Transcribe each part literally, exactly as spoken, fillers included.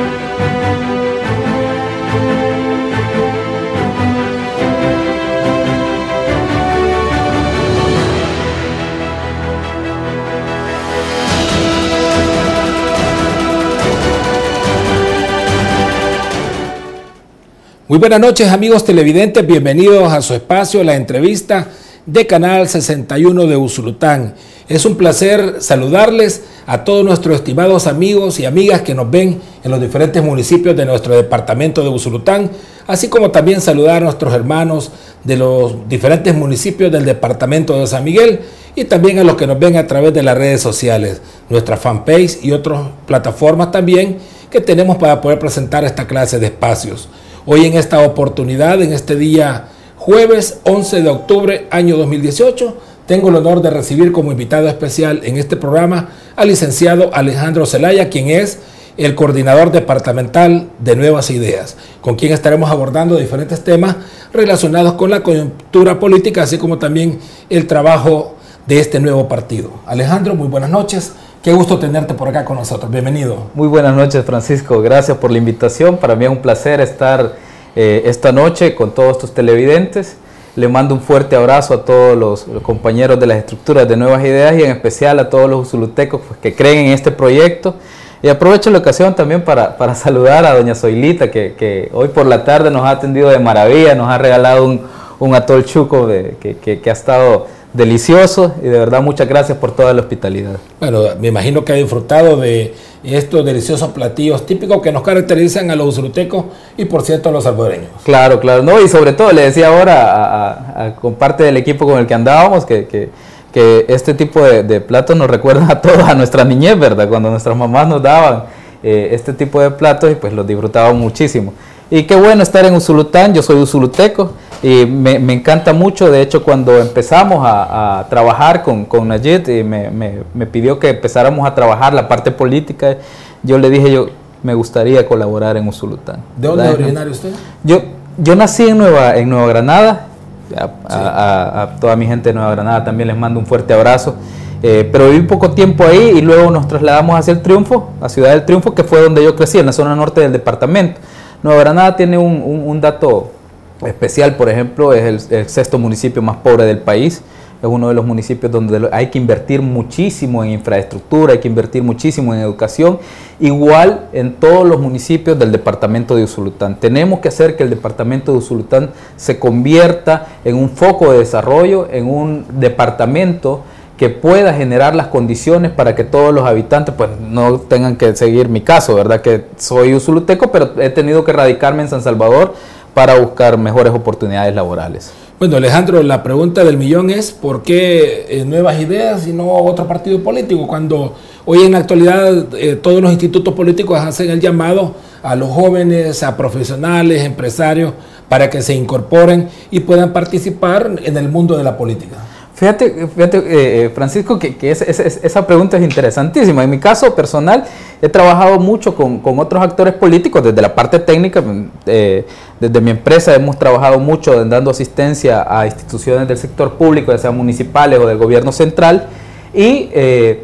Muy buenas noches, amigos televidentes, bienvenidos a su espacio, la entrevista de Canal sesenta y uno de Usulután. Es un placer saludarles a todos nuestros estimados amigos y amigas que nos ven en los diferentes municipios de nuestro departamento de Usulután, así como también saludar a nuestros hermanos de los diferentes municipios del departamento de San Miguel y también a los que nos ven a través de las redes sociales, nuestra fanpage y otras plataformas también que tenemos para poder presentar esta clase de espacios. Hoy en esta oportunidad, en este día jueves once de octubre año dos mil dieciocho, tengo el honor de recibir como invitado especial en este programa al licenciado Alejandro Zelaya, quien es el coordinador departamental de Nuevas Ideas, con quien estaremos abordando diferentes temas relacionados con la coyuntura política, así como también el trabajo de este nuevo partido. Alejandro, muy buenas noches. Qué gusto tenerte por acá con nosotros. Bienvenido. Muy buenas noches, Francisco. Gracias por la invitación. Para mí es un placer estar eh, esta noche con todos tus televidentes. Le mando un fuerte abrazo a todos los, los compañeros de las estructuras de Nuevas Ideas y en especial a todos los usulutecos pues, que creen en este proyecto. Y aprovecho la ocasión también para, para saludar a doña Zoilita, que, que hoy por la tarde nos ha atendido de maravilla, nos ha regalado un, un atol chuco de, que, que, que ha estado delicioso y de verdad muchas gracias por toda la hospitalidad. Bueno, me imagino que ha disfrutado de estos deliciosos platillos típicos que nos caracterizan a los usulutecos y por cierto a los salvadoreños. Claro, claro, no, y sobre todo le decía ahora a, a, a, con parte del equipo con el que andábamos que, que, que este tipo de, de platos nos recuerdan a todos a nuestra niñez, ¿verdad? Cuando nuestras mamás nos daban eh, este tipo de platos y pues los disfrutábamos muchísimo. Y qué bueno estar en Usulután, yo soy usuluteco y me, me encanta mucho. De hecho, cuando empezamos a, a trabajar con, con Nayib y me, me, me pidió que empezáramos a trabajar la parte política, yo le dije, yo me gustaría colaborar en Usulután. ¿De dónde es originario usted? Yo, yo nací en Nueva, en Nueva Granada, a, sí. a, a, a toda mi gente de Nueva Granada también les mando un fuerte abrazo. Eh, pero viví poco tiempo ahí y luego nos trasladamos hacia el Triunfo, a Ciudad del Triunfo, que fue donde yo crecí, en la zona norte del departamento. Nueva Granada tiene un, un, un dato especial, por ejemplo, es el, el sexto municipio más pobre del país, es uno de los municipios donde hay que invertir muchísimo en infraestructura, hay que invertir muchísimo en educación, igual en todos los municipios del departamento de Usulután. Tenemos que hacer que el departamento de Usulután se convierta en un foco de desarrollo, en un departamento que pueda generar las condiciones para que todos los habitantes pues no tengan que seguir mi caso, ¿verdad? Que soy usuluteco, pero he tenido que radicarme en San Salvador para buscar mejores oportunidades laborales. Bueno, Alejandro, la pregunta del millón es ¿por qué eh, Nuevas Ideas y no otro partido político? Cuando hoy en la actualidad eh, todos los institutos políticos hacen el llamado a los jóvenes, a profesionales, empresarios, para que se incorporen y puedan participar en el mundo de la política. Fíjate, fíjate eh, Francisco, que, que es, es, esa pregunta es interesantísima. En mi caso personal, he trabajado mucho con, con otros actores políticos desde la parte técnica. Eh, desde mi empresa hemos trabajado mucho en dando asistencia a instituciones del sector público, ya sean municipales o del gobierno central, y eh,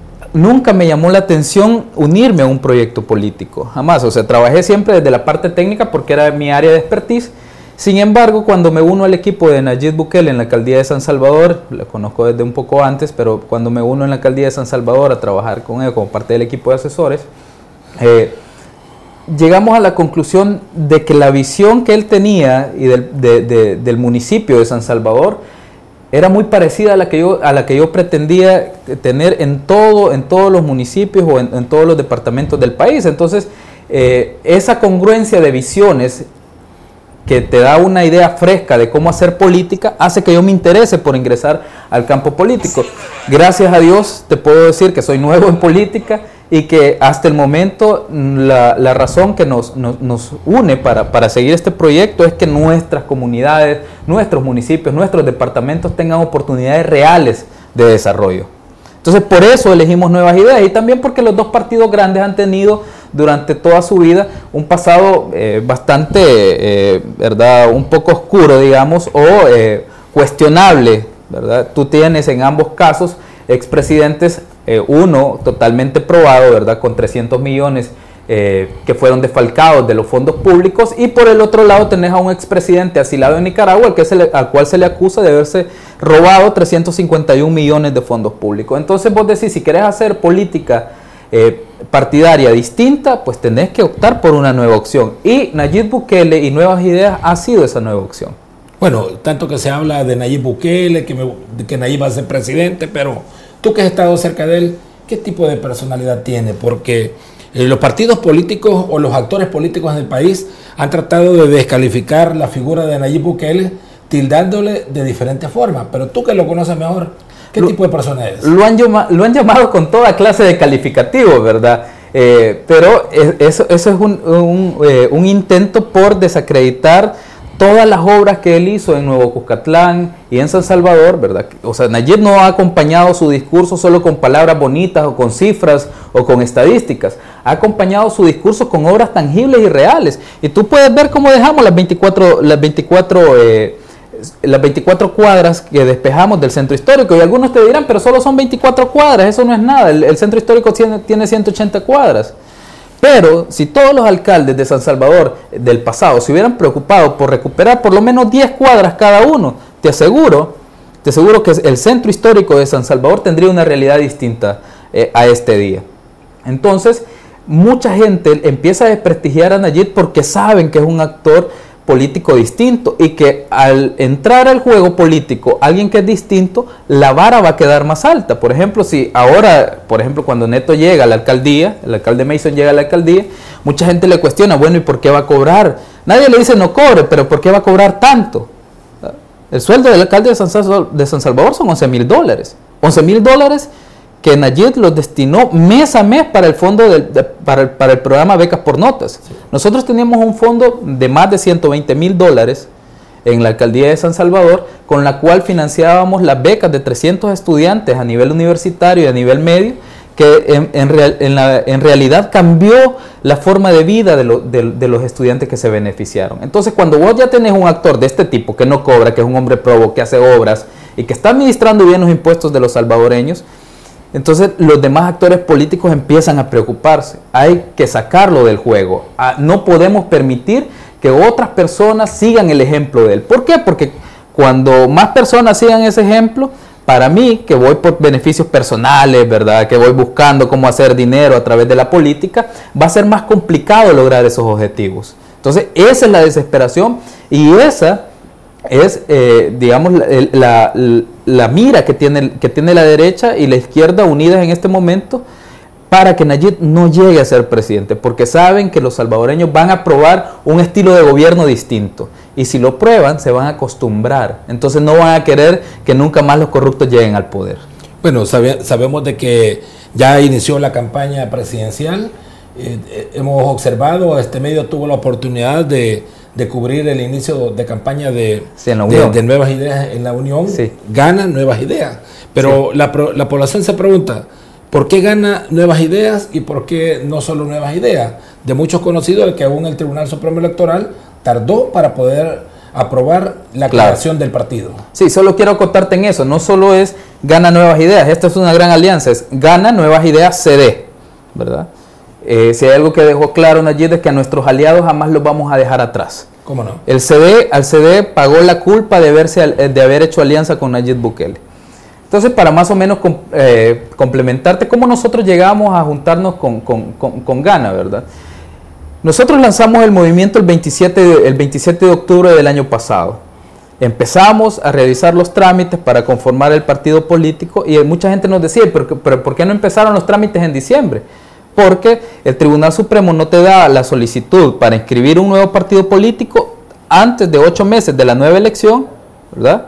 nunca me llamó la atención unirme a un proyecto político, jamás. O sea, trabajé siempre desde la parte técnica porque era mi área de expertise. Sin embargo, cuando me uno al equipo de Nayib Bukele en la alcaldía de San Salvador, lo conozco desde un poco antes, pero cuando me uno en la alcaldía de San Salvador a trabajar con él como parte del equipo de asesores, eh, llegamos a la conclusión de que la visión que él tenía y del, de, de, del municipio de San Salvador era muy parecida a la que yo, a la que yo pretendía tener en, todo, en todos los municipios o en, en todos los departamentos del país. Entonces, eh, esa congruencia de visiones que te da una idea fresca de cómo hacer política, hace que yo me interese por ingresar al campo político. Gracias a Dios te puedo decir que soy nuevo en política y que hasta el momento la, la razón que nos, nos, nos une para, para seguir este proyecto es que nuestras comunidades, nuestros municipios, nuestros departamentos tengan oportunidades reales de desarrollo. Entonces por eso elegimos Nuevas Ideas y también porque los dos partidos grandes han tenido durante toda su vida un pasado eh, bastante, eh, ¿verdad? Un poco oscuro, digamos, o eh, cuestionable, ¿verdad? Tú tienes en ambos casos expresidentes, eh, uno totalmente probado, ¿verdad? Con trescientos millones eh, que fueron desfalcados de los fondos públicos, y por el otro lado tenés a un expresidente asilado en Nicaragua al, que se le, al cual se le acusa de haberse robado trescientos cincuenta y un millones de fondos públicos. Entonces vos decís, si querés hacer política eh, partidaria distinta, pues tenés que optar por una nueva opción, y Nayib Bukele y Nuevas Ideas ha sido esa nueva opción. Bueno, tanto que se habla de Nayib Bukele, que, me, que Nayib va a ser presidente, pero tú que has estado cerca de él, ¿qué tipo de personalidad tiene? Porque eh, los partidos políticos o los actores políticos en el país han tratado de descalificar la figura de Nayib Bukele, tildándole de diferentes formas, pero tú que lo conoces mejor, ¿qué lo, tipo de persona es? Lo han, llama, lo han llamado con toda clase de calificativos, ¿verdad? Eh, pero eso, eso es un, un, eh, un intento por desacreditar todas las obras que él hizo en Nuevo Cuscatlán y en San Salvador, ¿verdad? O sea, Nayib no ha acompañado su discurso solo con palabras bonitas o con cifras o con estadísticas. Ha acompañado su discurso con obras tangibles y reales. Y tú puedes ver cómo dejamos las veinticuatro, las veinticuatro, eh, las veinticuatro cuadras que despejamos del centro histórico. Y algunos te dirán, pero solo son veinticuatro cuadras, eso no es nada. El, el centro histórico tiene, tiene ciento ochenta cuadras. Pero si todos los alcaldes de San Salvador del pasado se hubieran preocupado por recuperar por lo menos diez cuadras cada uno, te aseguro, te aseguro que el centro histórico de San Salvador tendría una realidad distinta eh, a este día. Entonces, mucha gente empieza a desprestigiar a Nayib porque saben que es un actor político distinto, y que al entrar al juego político alguien que es distinto, la vara va a quedar más alta. Por ejemplo, si ahora, por ejemplo, cuando Neto llega a la alcaldía, el alcalde Mason llega a la alcaldía, mucha gente le cuestiona, bueno, ¿y por qué va a cobrar? Nadie le dice no cobre, pero ¿por qué va a cobrar tanto? El sueldo del alcalde de San Salvador, de San Salvador son once mil dólares. once mil dólares que Nayib los destinó mes a mes para el fondo de, de, para, el, para el programa Becas por Notas. Sí. Nosotros teníamos un fondo de más de ciento veinte mil dólares en la alcaldía de San Salvador, con la cual financiábamos las becas de trescientos estudiantes a nivel universitario y a nivel medio, que en, en, real, en, la, en realidad cambió la forma de vida de, lo, de, de los estudiantes que se beneficiaron. Entonces, cuando vos ya tenés un actor de este tipo, que no cobra, que es un hombre probo, que hace obras y que está administrando bien los impuestos de los salvadoreños, entonces los demás actores políticos empiezan a preocuparse. Hay que sacarlo del juego. No podemos permitir que otras personas sigan el ejemplo de él. ¿Por qué? Porque cuando más personas sigan ese ejemplo, para mí, que voy por beneficios personales, ¿verdad?, que voy buscando cómo hacer dinero a través de la política, va a ser más complicado lograr esos objetivos. Entonces, esa es la desesperación, y esa es, eh, digamos, la, la, la mira que tiene, que tiene la derecha y la izquierda unidas en este momento para que Nayib no llegue a ser presidente, porque saben que los salvadoreños van a probar un estilo de gobierno distinto, y si lo prueban se van a acostumbrar, entonces no van a querer que nunca más los corruptos lleguen al poder. Bueno, sabe, sabemos de que ya inició la campaña presidencial, eh, eh, hemos observado, este medio tuvo la oportunidad de de cubrir el inicio de campaña de, sí, en la de, de Nuevas Ideas en la Unión. Sí. Gana Nuevas Ideas, pero sí. la, la población se pregunta, ¿por qué gana Nuevas Ideas y por qué no solo Nuevas Ideas? De muchos conocidos que aún el Tribunal Supremo Electoral tardó para poder aprobar la creación claro. del partido. Sí, solo quiero acotarte en eso, no solo es gana Nuevas Ideas, esta es una gran alianza, es gana Nuevas Ideas C D, ¿verdad? Eh, si hay algo que dejó claro Nayib es que a nuestros aliados jamás los vamos a dejar atrás. ¿Cómo no? El C D, al C D pagó la culpa de, verse, de haber hecho alianza con Nayib Bukele. Entonces, para más o menos com, eh, complementarte, ¿cómo nosotros llegamos a juntarnos con, con, con, con Gana, verdad? Nosotros lanzamos el movimiento el veintisiete, de, el veintisiete de octubre del año pasado. Empezamos a realizar los trámites para conformar el partido político, y mucha gente nos decía, ¿pero, pero ¿por qué no empezaron los trámites en diciembre? Porque el Tribunal Supremo no te da la solicitud para inscribir un nuevo partido político antes de ocho meses de la nueva elección, ¿verdad?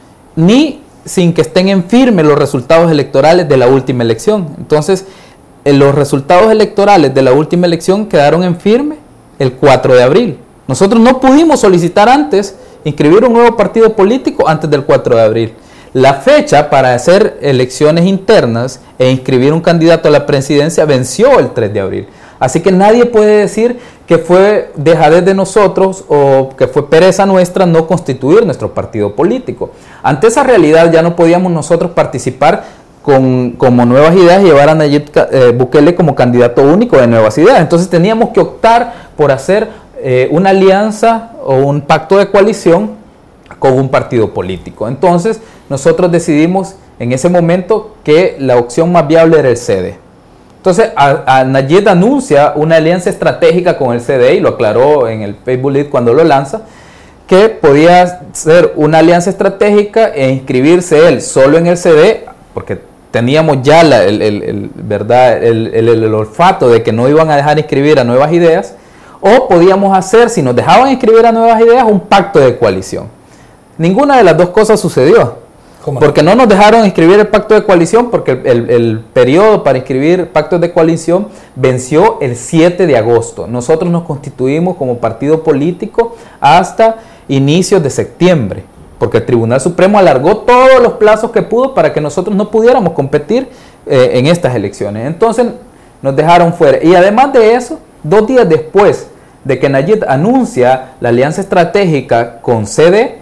Ni sin que estén en firme los resultados electorales de la última elección. Entonces, eh, los resultados electorales de la última elección quedaron en firme el cuatro de abril. Nosotros no pudimos solicitar antes inscribir un nuevo partido político antes del cuatro de abril. La fecha para hacer elecciones internas e inscribir un candidato a la presidencia venció el tres de abril. Así que nadie puede decir que fue dejadez de nosotros o que fue pereza nuestra no constituir nuestro partido político. Ante esa realidad ya no podíamos nosotros participar con, como Nuevas Ideas y llevar a Nayib eh, Bukele como candidato único de Nuevas Ideas. Entonces teníamos que optar por hacer eh, una alianza o un pacto de coalición con un partido político. Entonces nosotros decidimos en ese momento que la opción más viable era el C D. Entonces a, a Nayib anuncia una alianza estratégica con el C D y lo aclaró en el Facebook Live cuando lo lanza, que podía ser una alianza estratégica e inscribirse él solo en el C D, porque teníamos ya la, el, el, el, ¿verdad? El, el, el olfato de que no iban a dejar inscribir a Nuevas Ideas, o podíamos hacer, si nos dejaban inscribir a Nuevas Ideas, un pacto de coalición. Ninguna de las dos cosas sucedió, porque no nos dejaron inscribir el pacto de coalición, porque el, el, el periodo para inscribir pactos de coalición venció el siete de agosto. Nosotros nos constituimos como partido político hasta inicios de septiembre, porque el Tribunal Supremo alargó todos los plazos que pudo para que nosotros no pudiéramos competir eh, en estas elecciones. Entonces nos dejaron fuera. Y además de eso, dos días después de que Nayib anuncia la alianza estratégica con C D,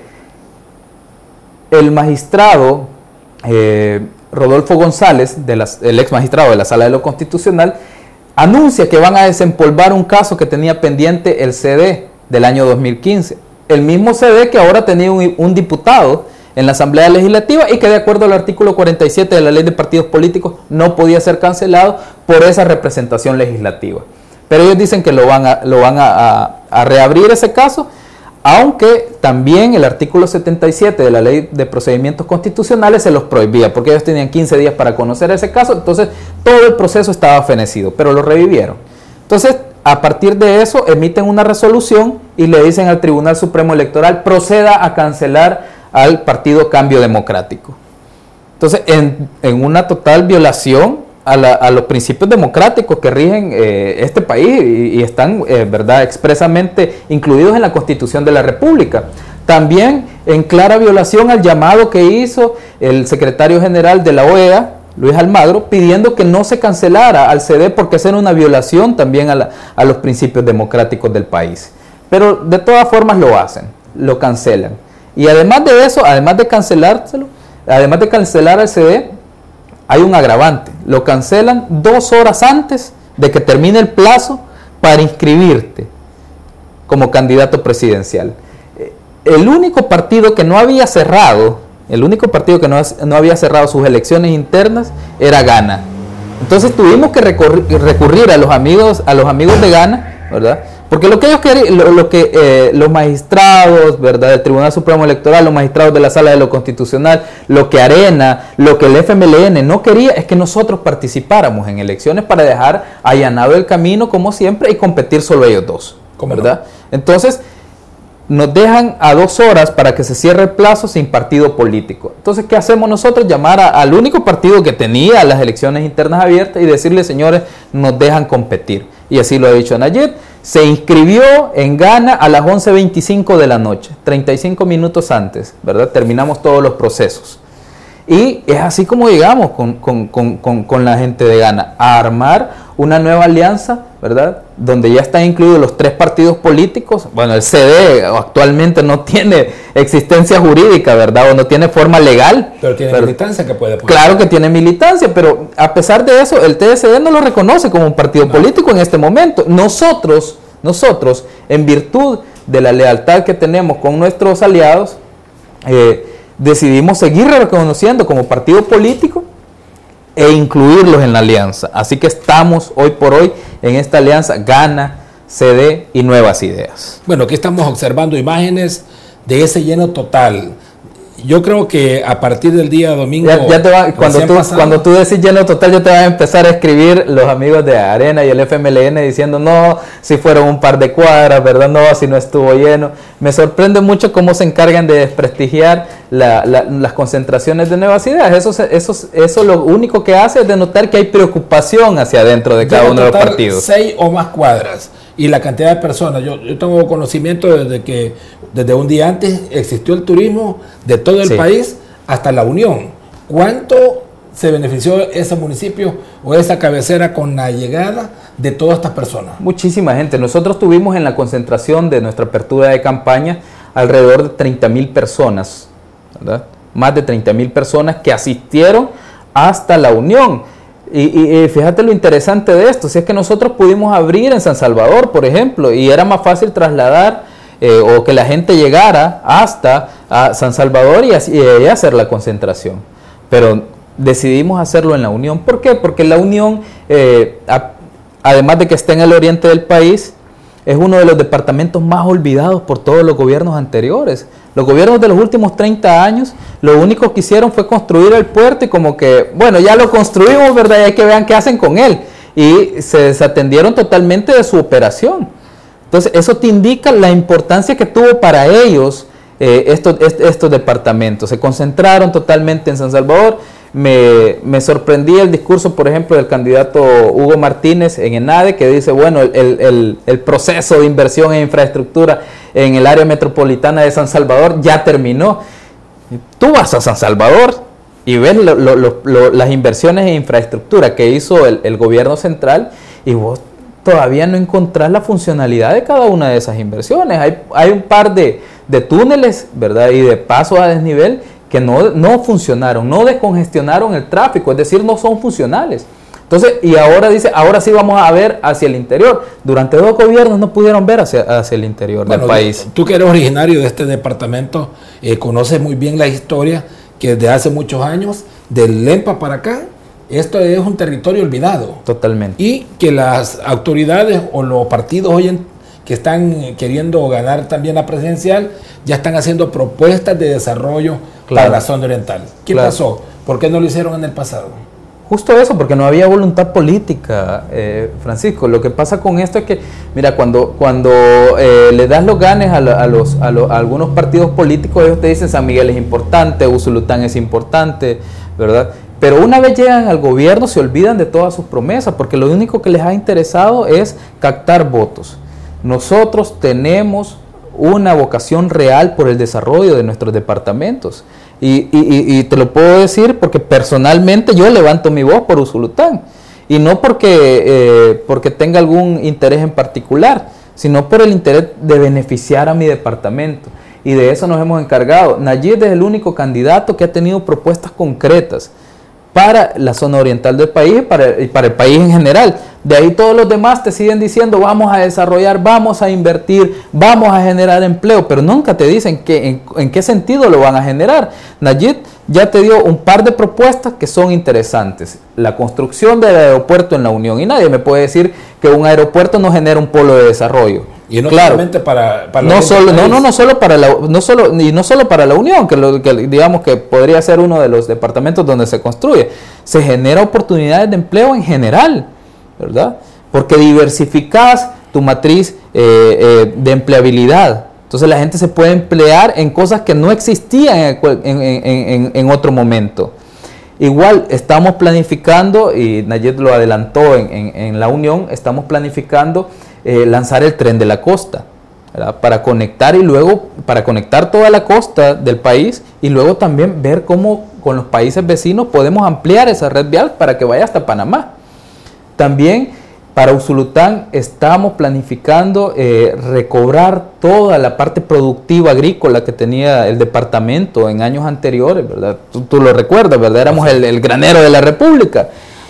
el magistrado eh, Rodolfo González, de las, el ex magistrado de la Sala de lo Constitucional, anuncia que van a desempolvar un caso que tenía pendiente el C D del año dos mil quince. El mismo C D que ahora tenía un, un diputado en la Asamblea Legislativa y que de acuerdo al artículo cuarenta y siete de la Ley de Partidos Políticos no podía ser cancelado por esa representación legislativa. Pero ellos dicen que lo van a, lo van a, a, a reabrir ese caso, aunque también el artículo setenta y siete de la Ley de Procedimientos Constitucionales se los prohibía, porque ellos tenían quince días para conocer ese caso, entonces todo el proceso estaba fenecido, pero lo revivieron. Entonces, a partir de eso, emiten una resolución y le dicen al Tribunal Supremo Electoral, proceda a cancelar al Partido Cambio Democrático. Entonces, en, en una total violación a, la, a los principios democráticos que rigen eh, este país y, y están, eh, ¿verdad?, expresamente incluidos en la Constitución de la República. También en clara violación al llamado que hizo el secretario general de la O E A, Luis Almagro, pidiendo que no se cancelara al C D porque esa era una violación también a, la, a los principios democráticos del país. Pero de todas formas lo hacen, lo cancelan. Y además de eso, además de cancelárselo, además de cancelar al C D, hay un agravante. Lo cancelan dos horas antes de que termine el plazo para inscribirte como candidato presidencial. El único partido que no había cerrado El único partido que no, no había cerrado sus elecciones internas era Gana. Entonces tuvimos que recurrir, recurrir a los amigos, a los amigos de Gana, ¿verdad? Porque lo que ellos querían, lo, lo que eh, los magistrados, ¿verdad?, del Tribunal Supremo Electoral, los magistrados de la Sala de lo Constitucional, lo que Arena, lo que el F M L N no quería es que nosotros participáramos en elecciones para dejar allanado el camino como siempre y competir solo ellos dos, ¿verdad? No. Entonces nos dejan a dos horas para que se cierre el plazo sin partido político. Entonces, ¿qué hacemos nosotros? Llamar a, al único partido que tenía las elecciones internas abiertas y decirle, señores, nos dejan competir. Y así lo ha dicho Nayib. Se inscribió en Gana a las once veinticinco de la noche, treinta y cinco minutos antes, ¿verdad? Terminamos todos los procesos. Y es así como llegamos con, con, con, con, con la gente de Gana, a armar una nueva alianza, ¿verdad?, donde ya están incluidos los tres partidos políticos. Bueno, el C D actualmente no tiene existencia jurídica, ¿verdad?, o no tiene forma legal. Pero tiene pero, militancia que puede poner. Claro que tiene militancia, pero a pesar de eso, el T S D no lo reconoce como un partido no. político en este momento. Nosotros, nosotros, en virtud de la lealtad que tenemos con nuestros aliados, eh, decidimos seguir reconociendo como partido político e incluirlos en la alianza. Así que estamos hoy por hoy en esta alianza Gana, C D y Nuevas Ideas. Bueno, aquí estamos observando imágenes de ese lleno total. Yo creo que a partir del día domingo... Ya, ya te va, cuando, tú, cuando tú decís lleno total, yo te voy a empezar a escribir los amigos de Arena y el F M L N diciendo, no, si fueron un par de cuadras, ¿verdad? No, si no estuvo lleno. Me sorprende mucho cómo se encargan de desprestigiar la, la, las concentraciones de Nuevas Ideas. Eso, eso, eso lo único que hace es denotar que hay preocupación hacia adentro de cada uno de los partidos. Seis o más cuadras. Y la cantidad de personas, yo, yo tengo conocimiento desde que desde un día antes existió el turismo de todo el sí. país hasta la Unión. ¿Cuánto se benefició ese municipio o esa cabecera con la llegada de todas estas personas? Muchísima gente. Nosotros tuvimos en la concentración de nuestra apertura de campaña alrededor de treinta mil personas, ¿verdad? Más de treinta mil personas que asistieron hasta La Unión. Y, y, y fíjate lo interesante de esto, si es que nosotros pudimos abrir en San Salvador, por ejemplo, y era más fácil trasladar eh, o que la gente llegara hasta a San Salvador y, así, y hacer la concentración. Pero decidimos hacerlo en La Unión. ¿Por qué? Porque La Unión, eh, a, además de que está en el oriente del país, es uno de los departamentos más olvidados por todos los gobiernos anteriores. Los gobiernos de los últimos treinta años, lo único que hicieron fue construir el puerto y como que, bueno, ya lo construimos, ¿verdad? Y hay que vean qué hacen con él. Y se desatendieron totalmente de su operación. Entonces, eso te indica la importancia que tuvo para ellos eh, estos, est estos departamentos. Se concentraron totalmente en San Salvador. Me, me sorprendía el discurso, por ejemplo, del candidato Hugo Martínez en ENADE, que dice, bueno, el, el, el proceso de inversión en infraestructura en el área metropolitana de San Salvador ya terminó. Tú vas a San Salvador y ves lo, lo, lo, lo, las inversiones en infraestructura que hizo el, el gobierno central y vos todavía no encontrás la funcionalidad de cada una de esas inversiones. Hay, hay un par de, de túneles, ¿verdad? Y de pasos a desnivel que no, no funcionaron, no descongestionaron el tráfico, es decir, no son funcionales. Entonces, y ahora dice, ahora sí vamos a ver hacia el interior. Durante dos gobiernos no pudieron ver hacia, hacia el interior bueno, del país. Tú que eres originario de este departamento, eh, conoces muy bien la historia que desde hace muchos años, del Lempa para acá, esto es un territorio olvidado. Totalmente. Y que las autoridades o los partidos hoy en que están queriendo ganar también la presidencial, ya están haciendo propuestas de desarrollo claro. para la zona oriental. ¿Qué claro. pasó? ¿Por qué no lo hicieron en el pasado? Justo eso, porque no había voluntad política, eh, Francisco. Lo que pasa con esto es que, mira, cuando, cuando eh, le das los ganes a, la, a, los, a, los, a algunos partidos políticos, ellos te dicen San Miguel es importante, Usulután es importante, ¿verdad? Pero una vez llegan al gobierno se olvidan de todas sus promesas, porque lo único que les ha interesado es captar votos. Nosotros tenemos una vocación real por el desarrollo de nuestros departamentos. Y, y, y te lo puedo decir porque personalmente yo levanto mi voz por Usulután. Y no porque, eh, porque tenga algún interés en particular, sino por el interés de beneficiar a mi departamento. Y de eso nos hemos encargado. Nayib es el único candidato que ha tenido propuestas concretas para la zona oriental del país y para, y para el país en general. De ahí todos los demás te siguen diciendo vamos a desarrollar, vamos a invertir, vamos a generar empleo, pero nunca te dicen que, en, en qué sentido lo van a generar. Nayib ya te dio un par de propuestas que son interesantes. La construcción del aeropuerto en La Unión, y nadie me puede decir que un aeropuerto no genera un polo de desarrollo. Y no claro, solamente para, para no solo no no no solo para la no solo y no solo para La Unión, que, lo, que digamos que podría ser uno de los departamentos donde se construye, se genera oportunidades de empleo en general, ¿verdad? Porque diversificas tu matriz eh, eh, de empleabilidad. Entonces la gente se puede emplear en cosas que no existían en, en, en, en otro momento. Igual estamos planificando, y Nayib lo adelantó en, en, en La Unión, estamos planificando Eh, lanzar el tren de la costa, ¿verdad? Para conectar y luego para conectar toda la costa del país y luego también ver cómo con los países vecinos podemos ampliar esa red vial para que vaya hasta Panamá. También para Usulután estamos planificando eh, recobrar toda la parte productiva agrícola que tenía el departamento en años anteriores, ¿verdad? Tú, tú lo recuerdas, ¿verdad? Éramos el, el granero de la República.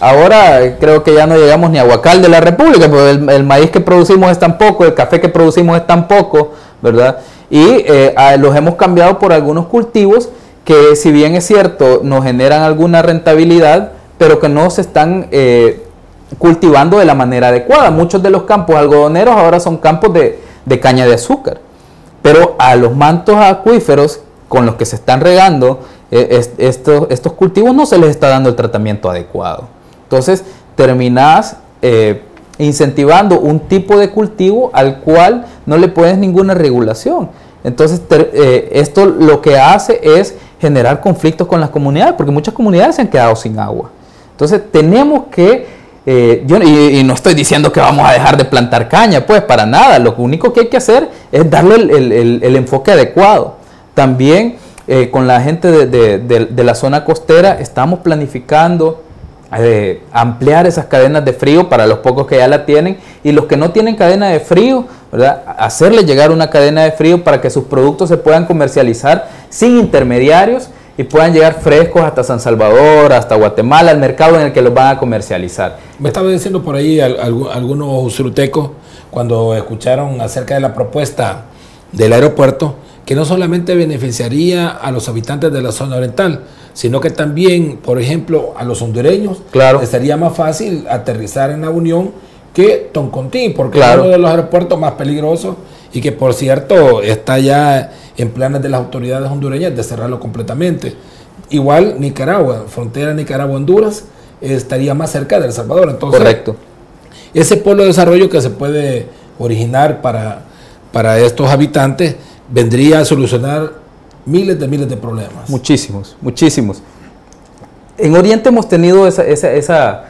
Ahora creo que ya no llegamos ni a Huacal de la República, porque el, el maíz que producimos es tan poco, el café que producimos es tan poco, ¿verdad? Y eh, a, los hemos cambiado por algunos cultivos que, si bien es cierto, nos generan alguna rentabilidad, pero que no se están eh, cultivando de la manera adecuada. Muchos de los campos algodoneros ahora son campos de, de caña de azúcar, pero a los mantos acuíferos con los que se están regando eh, est estos, estos cultivos no se les está dando el tratamiento adecuado. Entonces terminás eh, incentivando un tipo de cultivo al cual no le pones ninguna regulación. Entonces ter, eh, esto lo que hace es generar conflictos con las comunidades, porque muchas comunidades se han quedado sin agua. Entonces tenemos que, eh, yo, y, y no estoy diciendo que vamos a dejar de plantar caña, pues para nada. Lo único que hay que hacer es darle el, el, el, el enfoque adecuado. También eh, con la gente de, de, de, de la zona costera estamos planificando Eh, ampliar esas cadenas de frío para los pocos que ya la tienen, y los que no tienen cadena de frío, ¿verdad? Hacerle llegar una cadena de frío para que sus productos se puedan comercializar sin intermediarios y puedan llegar frescos hasta San Salvador, hasta Guatemala, al mercado en el que los van a comercializar. Me estaba diciendo por ahí algunos usulutecos, cuando escucharon acerca de la propuesta del aeropuerto, que no solamente beneficiaría a los habitantes de la zona oriental, sino que también, por ejemplo, a los hondureños, claro, les sería más fácil aterrizar en la Unión que Toncontín, porque claro, es uno de los aeropuertos más peligrosos y que, por cierto, está ya en planes de las autoridades hondureñas de cerrarlo completamente. Igual Nicaragua, frontera Nicaragua-Honduras, estaría más cerca de El Salvador. Entonces, correcto. Ese polo de desarrollo que se puede originar para, para estos habitantes vendría a solucionar miles de miles de problemas. Muchísimos, muchísimos. En Oriente hemos tenido esa, esa, esa,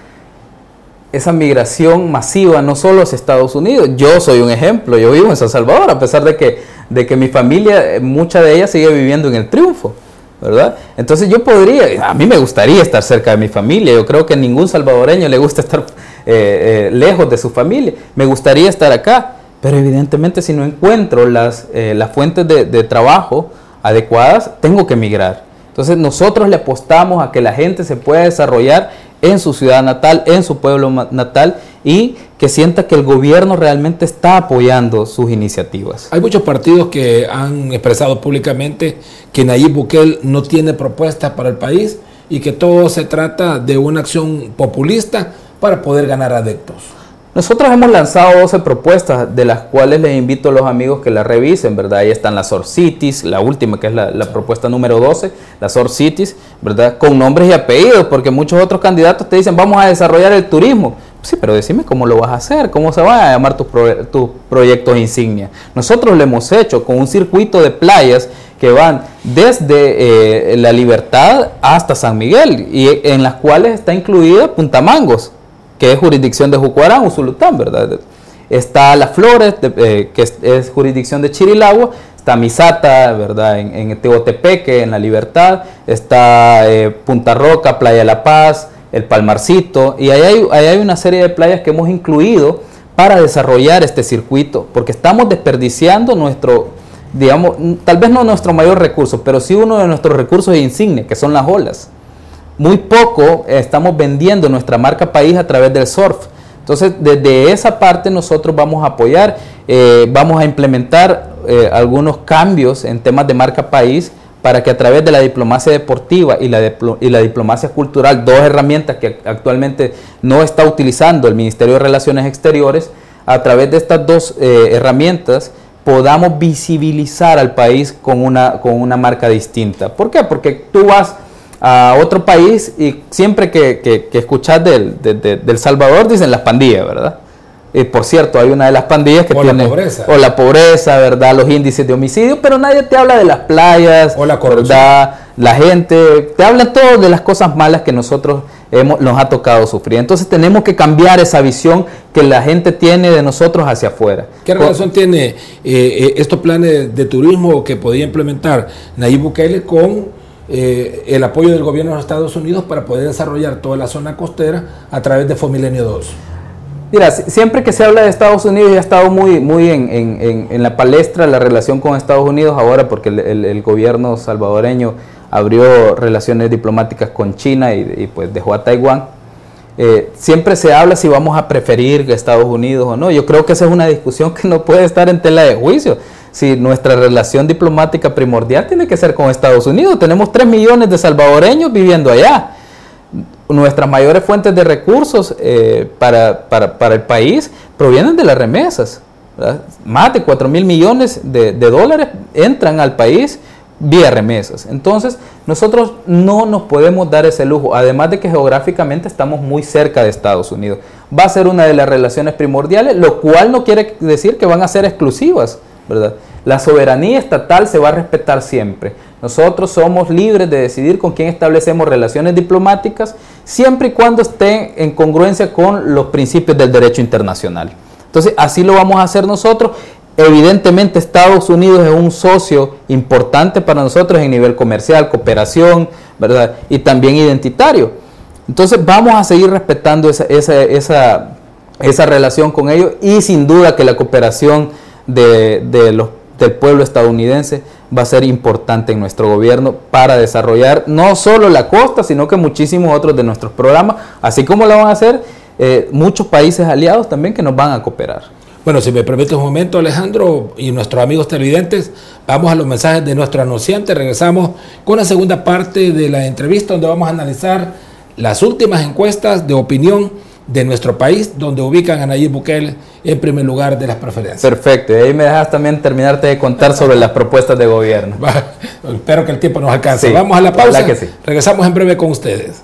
esa migración masiva, no solo hacia Estados Unidos. Yo soy un ejemplo, yo vivo en San Salvador, a pesar de que, de que mi familia, mucha de ella sigue viviendo en El Triunfo, ¿verdad? Entonces yo podría, a mí me gustaría estar cerca de mi familia, yo creo que a ningún salvadoreño le gusta estar eh, eh, lejos de su familia, me gustaría estar acá, pero evidentemente si no encuentro las, eh, las fuentes de, de trabajo adecuadas, tengo que emigrar. Entonces nosotros le apostamos a que la gente se pueda desarrollar en su ciudad natal, en su pueblo natal, y que sienta que el gobierno realmente está apoyando sus iniciativas. Hay muchos partidos que han expresado públicamente que Nayib Bukele no tiene propuestas para el país y que todo se trata de una acción populista para poder ganar adeptos. Nosotros hemos lanzado doce propuestas, de las cuales les invito a los amigos que las revisen, ¿verdad? Ahí están las Sur Cities, la última que es la, la propuesta número doce, las Sur Cities, ¿verdad? Con nombres y apellidos, porque muchos otros candidatos te dicen, vamos a desarrollar el turismo. Sí, pero decime cómo lo vas a hacer, cómo se van a llamar tus, pro, tus proyectos insignia. Nosotros lo hemos hecho con un circuito de playas que van desde eh, La Libertad hasta San Miguel, y en las cuales está incluida Punta Mangos, que es jurisdicción de Jucuarán, Usulután, ¿verdad? Está Las Flores, de, eh, que es, es jurisdicción de Chirilagua, está Misata, ¿verdad? En, en Teotepeque, en La Libertad, está eh, Punta Roca, Playa La Paz, El Palmarcito, y ahí hay, ahí hay una serie de playas que hemos incluido para desarrollar este circuito, porque estamos desperdiciando nuestro, digamos, tal vez no nuestro mayor recurso, pero sí uno de nuestros recursos insignes, que son las olas. Muy poco estamos vendiendo nuestra marca país a través del surf. Entonces, desde esa parte nosotros vamos a apoyar, eh, vamos a implementar eh, algunos cambios en temas de marca país para que a través de la diplomacia deportiva y la, diplo y la diplomacia cultural, dos herramientas que actualmente no está utilizando el Ministerio de Relaciones Exteriores, a través de estas dos eh, herramientas podamos visibilizar al país con una, con una marca distinta. ¿Por qué? Porque tú vas a otro país y siempre que, que, que escuchas del, de, de, del Salvador dicen las pandillas, ¿verdad? Y por cierto, hay una de las pandillas que o tiene... la pobreza. O la pobreza, ¿verdad? Los índices de homicidio, pero nadie te habla de las playas, o la corrupción, ¿verdad? La gente, te hablan todo de las cosas malas que nosotros hemos, nos ha tocado sufrir. Entonces tenemos que cambiar esa visión que la gente tiene de nosotros hacia afuera. ¿Qué relación Por, tiene eh, eh, estos planes de turismo que podía implementar Nayib Bukele con Eh, el apoyo del gobierno de los Estados Unidos para poder desarrollar toda la zona costera a través de Fomilenio dos? Mira, siempre que se habla de Estados Unidos, ya ha estado muy, muy en, en, en, en la palestra la relación con Estados Unidos ahora, porque el, el, el gobierno salvadoreño abrió relaciones diplomáticas con China y, y pues dejó a Taiwán. Eh, siempre se habla si vamos a preferir Estados Unidos o no. Yo creo que esa es una discusión que no puede estar en tela de juicio. Si nuestra relación diplomática primordial tiene que ser con Estados Unidos. Tenemos tres millones de salvadoreños viviendo allá. Nuestras mayores fuentes de recursos eh, para, para, para el país provienen de las remesas, ¿verdad? Más de cuatro mil millones de, de dólares entran al país vía remesas. Entonces, nosotros no nos podemos dar ese lujo, además de que geográficamente estamos muy cerca de Estados Unidos. Va a ser una de las relaciones primordiales, lo cual no quiere decir que van a ser exclusivas, ¿verdad? La soberanía estatal se va a respetar siempre. Nosotros somos libres de decidir con quién establecemos relaciones diplomáticas, siempre y cuando estén en congruencia con los principios del derecho internacional. Entonces, así lo vamos a hacer nosotros. Evidentemente, Estados Unidos es un socio importante para nosotros en nivel comercial, cooperación, ¿verdad? Y también identitario. Entonces, vamos a seguir respetando esa, esa, esa, esa relación con ellos, y sin duda que la cooperación de, de los del pueblo estadounidense va a ser importante en nuestro gobierno para desarrollar no solo la costa, sino que muchísimos otros de nuestros programas, así como lo van a hacer eh, muchos países aliados también que nos van a cooperar. Bueno, si me permite un momento, Alejandro, y nuestros amigos televidentes, vamos a los mensajes de nuestro anunciante. Regresamos con la segunda parte de la entrevista, donde vamos a analizar las últimas encuestas de opinión de nuestro país, donde ubican a Nayib Bukele en primer lugar de las preferencias. Perfecto, y ahí me dejas también terminarte de contar sobre las propuestas de gobierno. Va, espero que el tiempo nos alcance. Sí, vamos a la pausa, que sí. Regresamos en breve con ustedes.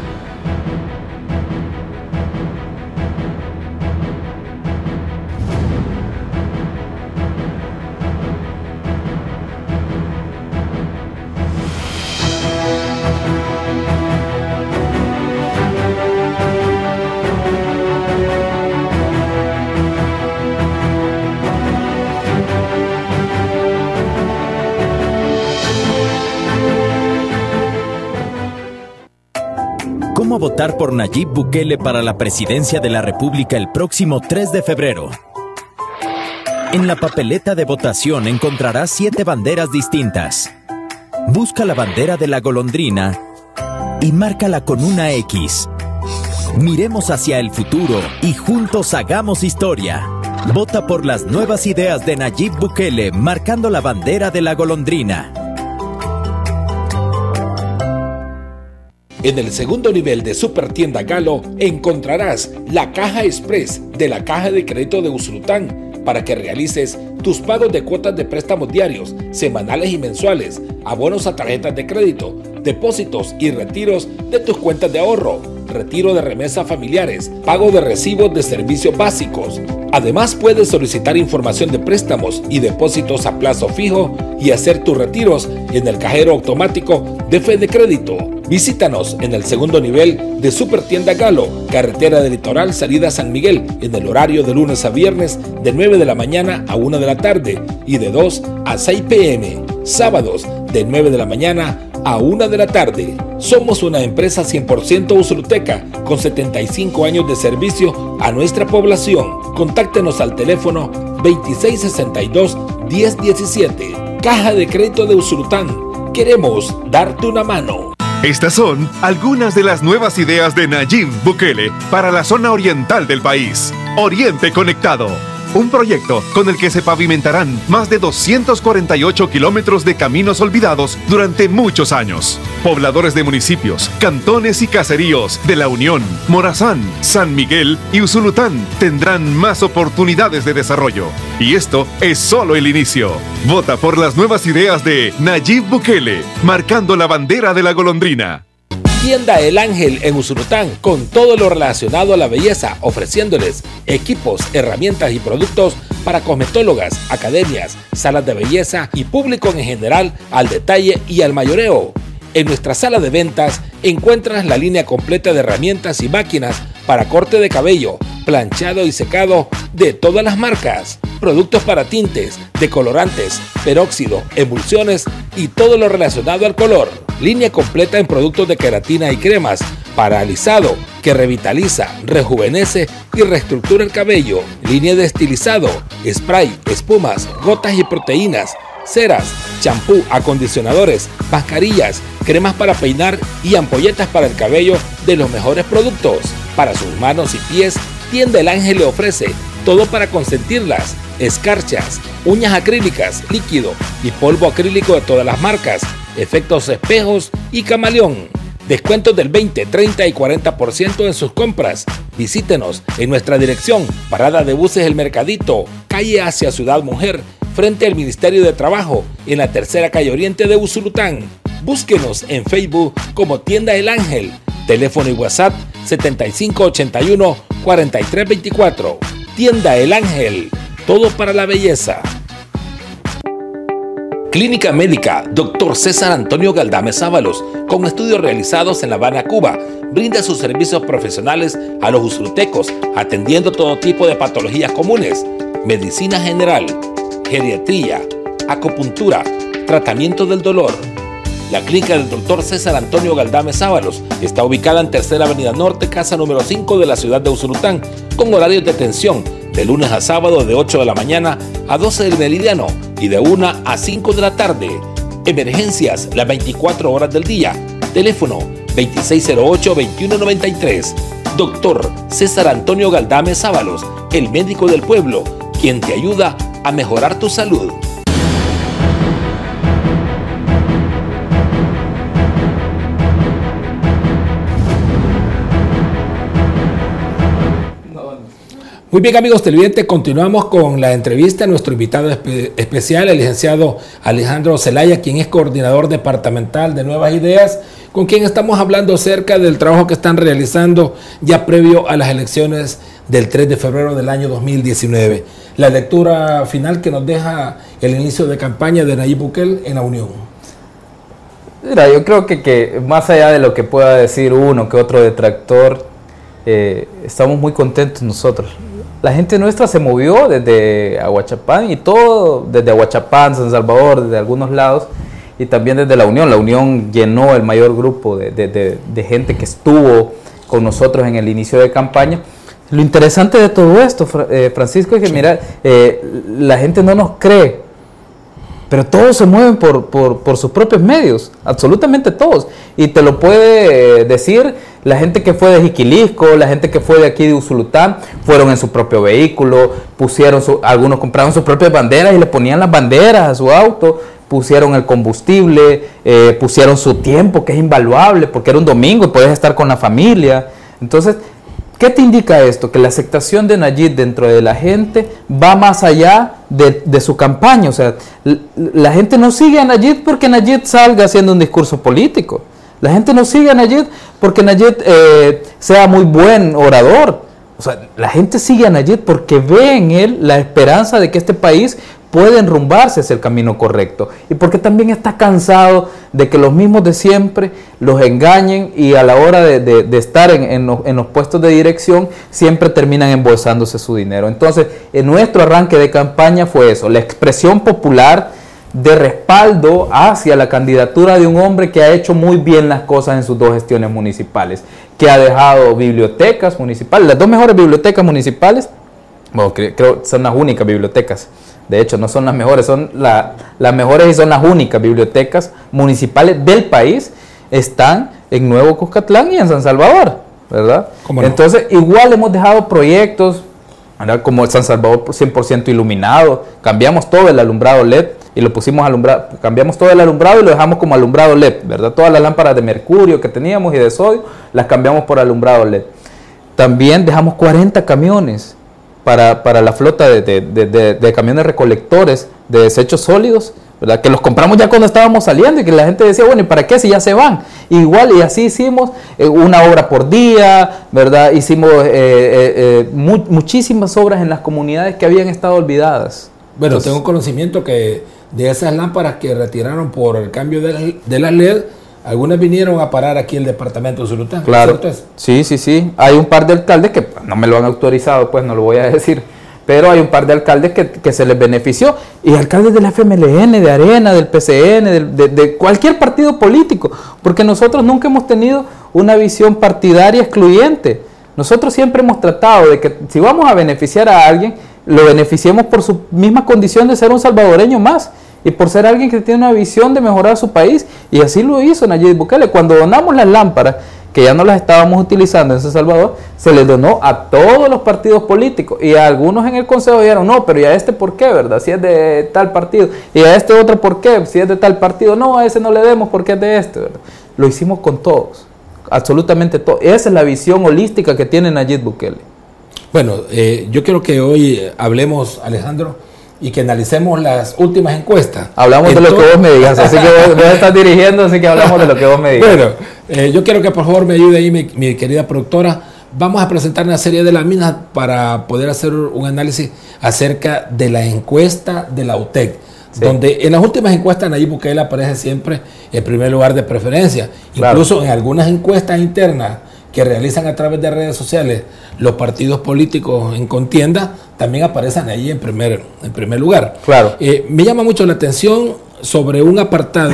¿Cómo votar por Nayib Bukele para la presidencia de la República el próximo tres de febrero? En la papeleta de votación encontrarás siete banderas distintas. Busca la bandera de la golondrina y márcala con una X. Miremos hacia el futuro y juntos hagamos historia. Vota por las nuevas ideas de Nayib Bukele marcando la bandera de la golondrina. En el segundo nivel de Supertienda Galo encontrarás la Caja Express de la Caja de Crédito de Usulután para que realices tus pagos de cuotas de préstamos diarios, semanales y mensuales, abonos a tarjetas de crédito, depósitos y retiros de tus cuentas de ahorro, retiro de remesas familiares, pago de recibos de servicios básicos. Además, puedes solicitar información de préstamos y depósitos a plazo fijo y hacer tus retiros en el cajero automático de Fede Crédito. Visítanos en el segundo nivel de Supertienda Galo, carretera del Litoral, salida San Miguel, en el horario de lunes a viernes de nueve de la mañana a una de la tarde y de dos a seis pe eme. Sábados de nueve de la mañana a una de la tarde. Somos una empresa cien por ciento usuluteca con setenta y cinco años de servicio a nuestra población. Contáctenos al teléfono veintiséis sesenta y dos, diez diecisiete. Caja de Crédito de Usulután. Queremos darte una mano. Estas son algunas de las nuevas ideas de Nayib Bukele para la zona oriental del país. Oriente Conectado. Un proyecto con el que se pavimentarán más de doscientos cuarenta y ocho kilómetros de caminos olvidados durante muchos años. Pobladores de municipios, cantones y caseríos de La Unión, Morazán, San Miguel y Usulután tendrán más oportunidades de desarrollo. Y esto es solo el inicio. Vota por las nuevas ideas de Nayib Bukele, marcando la bandera de la golondrina. Tienda El Ángel en Usulután, con todo lo relacionado a la belleza, ofreciéndoles equipos, herramientas y productos para cosmetólogas, academias, salas de belleza y público en general al detalle y al mayoreo. En nuestra sala de ventas encuentras la línea completa de herramientas y máquinas para corte de cabello, planchado y secado de todas las marcas, productos para tintes, decolorantes, peróxido, emulsiones y todo lo relacionado al color. Línea completa en productos de queratina y cremas para alisado que revitaliza, rejuvenece y reestructura el cabello. Línea de estilizado, spray, espumas, gotas y proteínas, ceras, champú, acondicionadores, mascarillas, cremas para peinar y ampolletas para el cabello de los mejores productos. Para sus manos y pies, Tienda El Ángel le ofrece todo para consentirlas: escarchas, uñas acrílicas, líquido y polvo acrílico de todas las marcas, efectos espejos y camaleón. Descuentos del veinte, treinta y cuarenta por ciento en sus compras. Visítenos en nuestra dirección: Parada de Buses El Mercadito, calle hacia Ciudad Mujer, frente al Ministerio de Trabajo, en la tercera calle oriente de Usulután. Búsquenos en Facebook como Tienda El Ángel. Teléfono y WhatsApp setenta y cinco ochenta y uno, cuarenta y tres veinticuatro. Tienda El Ángel, todo para la belleza. Clínica Médica doctor César Antonio Galdames Ábalos, con estudios realizados en La Habana, Cuba, brinda sus servicios profesionales a los usulutecos, atendiendo todo tipo de patologías comunes: medicina general, geriatría, acupuntura, tratamiento del dolor. La clínica del doctor César Antonio Galdames Ábalos está ubicada en Tercera Avenida Norte, casa número cinco de la ciudad de Usulután, con horarios de atención de lunes a sábado de ocho de la mañana a doce del meridiano y de una a cinco de la tarde. Emergencias las veinticuatro horas del día. Teléfono veintiséis cero ocho, veintiuno noventa y tres. Doctor César Antonio Galdame Sábalos, el médico del pueblo, quien te ayuda a mejorar tu salud. Muy bien, amigos televidentes, continuamos con la entrevista a nuestro invitado espe especial, el licenciado Alejandro Zelaya, quien es coordinador departamental de Nuevas Ideas, con quien estamos hablando acerca del trabajo que están realizando ya previo a las elecciones del tres de febrero del año dos mil diecinueve. La lectura final que nos deja el inicio de campaña de Nayib Bukele en la Unión. Mira, yo creo que, que más allá de lo que pueda decir uno que otro detractor, eh, estamos muy contentos nosotros. La gente nuestra se movió desde Aguachapán y todo, desde Aguachapán, San Salvador, desde algunos lados, y también desde la Unión. La Unión llenó el mayor grupo de, de, de, de gente que estuvo con nosotros en el inicio de campaña. Lo interesante de todo esto, eh, Francisco, es que, sí, mira, eh, la gente no nos cree, pero todos se mueven por, por, por sus propios medios, absolutamente todos. Y te lo puede decir la gente que fue de Jiquilisco, la gente que fue de aquí de Usulután, fueron en su propio vehículo, pusieron su, algunos compraron sus propias banderas y le ponían las banderas a su auto, pusieron el combustible, eh, pusieron su tiempo, que es invaluable, porque era un domingo y puedes estar con la familia. Entonces, ¿qué te indica esto? Que la aceptación de Nayib dentro de la gente va más allá de, de su campaña. O sea, la gente no sigue a Nayib porque Nayib salga haciendo un discurso político. La gente no sigue a Nayib porque Nayib eh, sea muy buen orador. O sea, la gente sigue a Nayib porque ve en él la esperanza de que este país puede enrumbarse hacia el camino correcto, y porque también está cansado de que los mismos de siempre los engañen y a la hora de, de, de estar en, en, los, en los puestos de dirección siempre terminan embolsándose su dinero. Entonces, en nuestro arranque de campaña fue eso, la expresión popular de respaldo hacia la candidatura de un hombre que ha hecho muy bien las cosas en sus dos gestiones municipales, que ha dejado bibliotecas municipales, las dos mejores bibliotecas municipales, bueno, creo que son las únicas bibliotecas. De hecho, no son las mejores, son la, las mejores y son las únicas bibliotecas municipales del país, están en Nuevo Cuscatlán y en San Salvador, ¿verdad? ¿Cómo no? Entonces, igual hemos dejado proyectos, ¿verdad? Como el San Salvador cien por ciento iluminado, cambiamos todo el alumbrado L E D y lo pusimos alumbrado, cambiamos todo el alumbrado y lo dejamos como alumbrado L E D, ¿verdad? Todas las lámparas de mercurio que teníamos y de sodio, las cambiamos por alumbrado L E D. También dejamos cuarenta camiones Para, para la flota de, de, de, de, de camiones recolectores de desechos sólidos, ¿verdad? Que los compramos ya cuando estábamos saliendo y que la gente decía, bueno, ¿y para qué si ya se van? Igual, y así hicimos eh, una obra por día, ¿verdad? Hicimos eh, eh, eh, mu muchísimas obras en las comunidades que habían estado olvidadas. Bueno, Entonces, tengo conocimiento que de esas lámparas que retiraron por el cambio de, de las L E D, algunas vinieron a parar aquí el departamento de Usulután. Claro, sí, sí, sí. Hay un par de alcaldes que no me lo han autorizado, pues no lo voy a decir, pero hay un par de alcaldes que, que se les benefició, y alcaldes de la F M L N, de Arena, del P C N, de, de, de cualquier partido político, porque nosotros nunca hemos tenido una visión partidaria excluyente. Nosotros siempre hemos tratado de que si vamos a beneficiar a alguien, lo beneficiemos por su misma condición de ser un salvadoreño más, y por ser alguien que tiene una visión de mejorar su país, y así lo hizo Nayib Bukele. Cuando donamos las lámparas, que ya no las estábamos utilizando en San Salvador, se les donó a todos los partidos políticos, y a algunos en el consejo dijeron, no, pero ¿y a este por qué, verdad? Si es de tal partido, y a este otro por qué, si es de tal partido, no, a ese no le demos porque es de este, ¿verdad? Lo hicimos con todos, absolutamente todos. Esa es la visión holística que tiene Nayib Bukele. Bueno, eh, yo quiero que hoy hablemos, Alejandro, y que analicemos las últimas encuestas. Hablamos Entonces, de lo que vos me digas, así que vos, vos estás dirigiendo, así que hablamos de lo que vos me digas. Bueno, eh, yo quiero que por favor me ayude ahí mi, mi querida productora. Vamos a presentar una serie de láminas para poder hacer un análisis acerca de la encuesta de la U T E C, sí, donde en las últimas encuestas Nayib Bukele aparece siempre en primer lugar de preferencia. Claro. Incluso en algunas encuestas internas que realizan a través de redes sociales los partidos políticos en contienda, también aparecen ahí en primer, en primer lugar. Claro. Eh, me llama mucho la atención sobre un apartado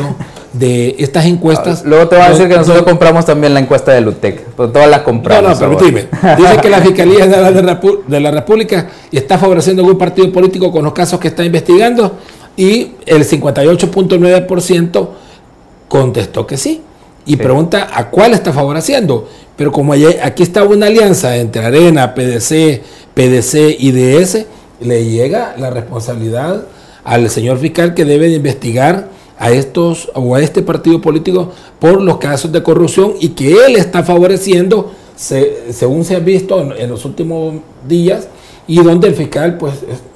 de estas encuestas. Luego te va a decir no, que nosotros no, compramos también la encuesta de Lutec, pero todas las compramos. No, no, permíteme. Dice que la Fiscalía General de, Repu de la República está favoreciendo a algún partido político con los casos que está investigando y el cincuenta y ocho punto nueve por ciento contestó que sí. Y sí. Pregunta a cuál está favoreciendo. Pero como allí, aquí está una alianza entre Arena, P D C, P D C y D S, le llega la responsabilidad al señor fiscal que debe de investigar a estos o a este partido político por los casos de corrupción y que él está favoreciendo, se, según se ha visto en, en los últimos días, y donde el fiscal pues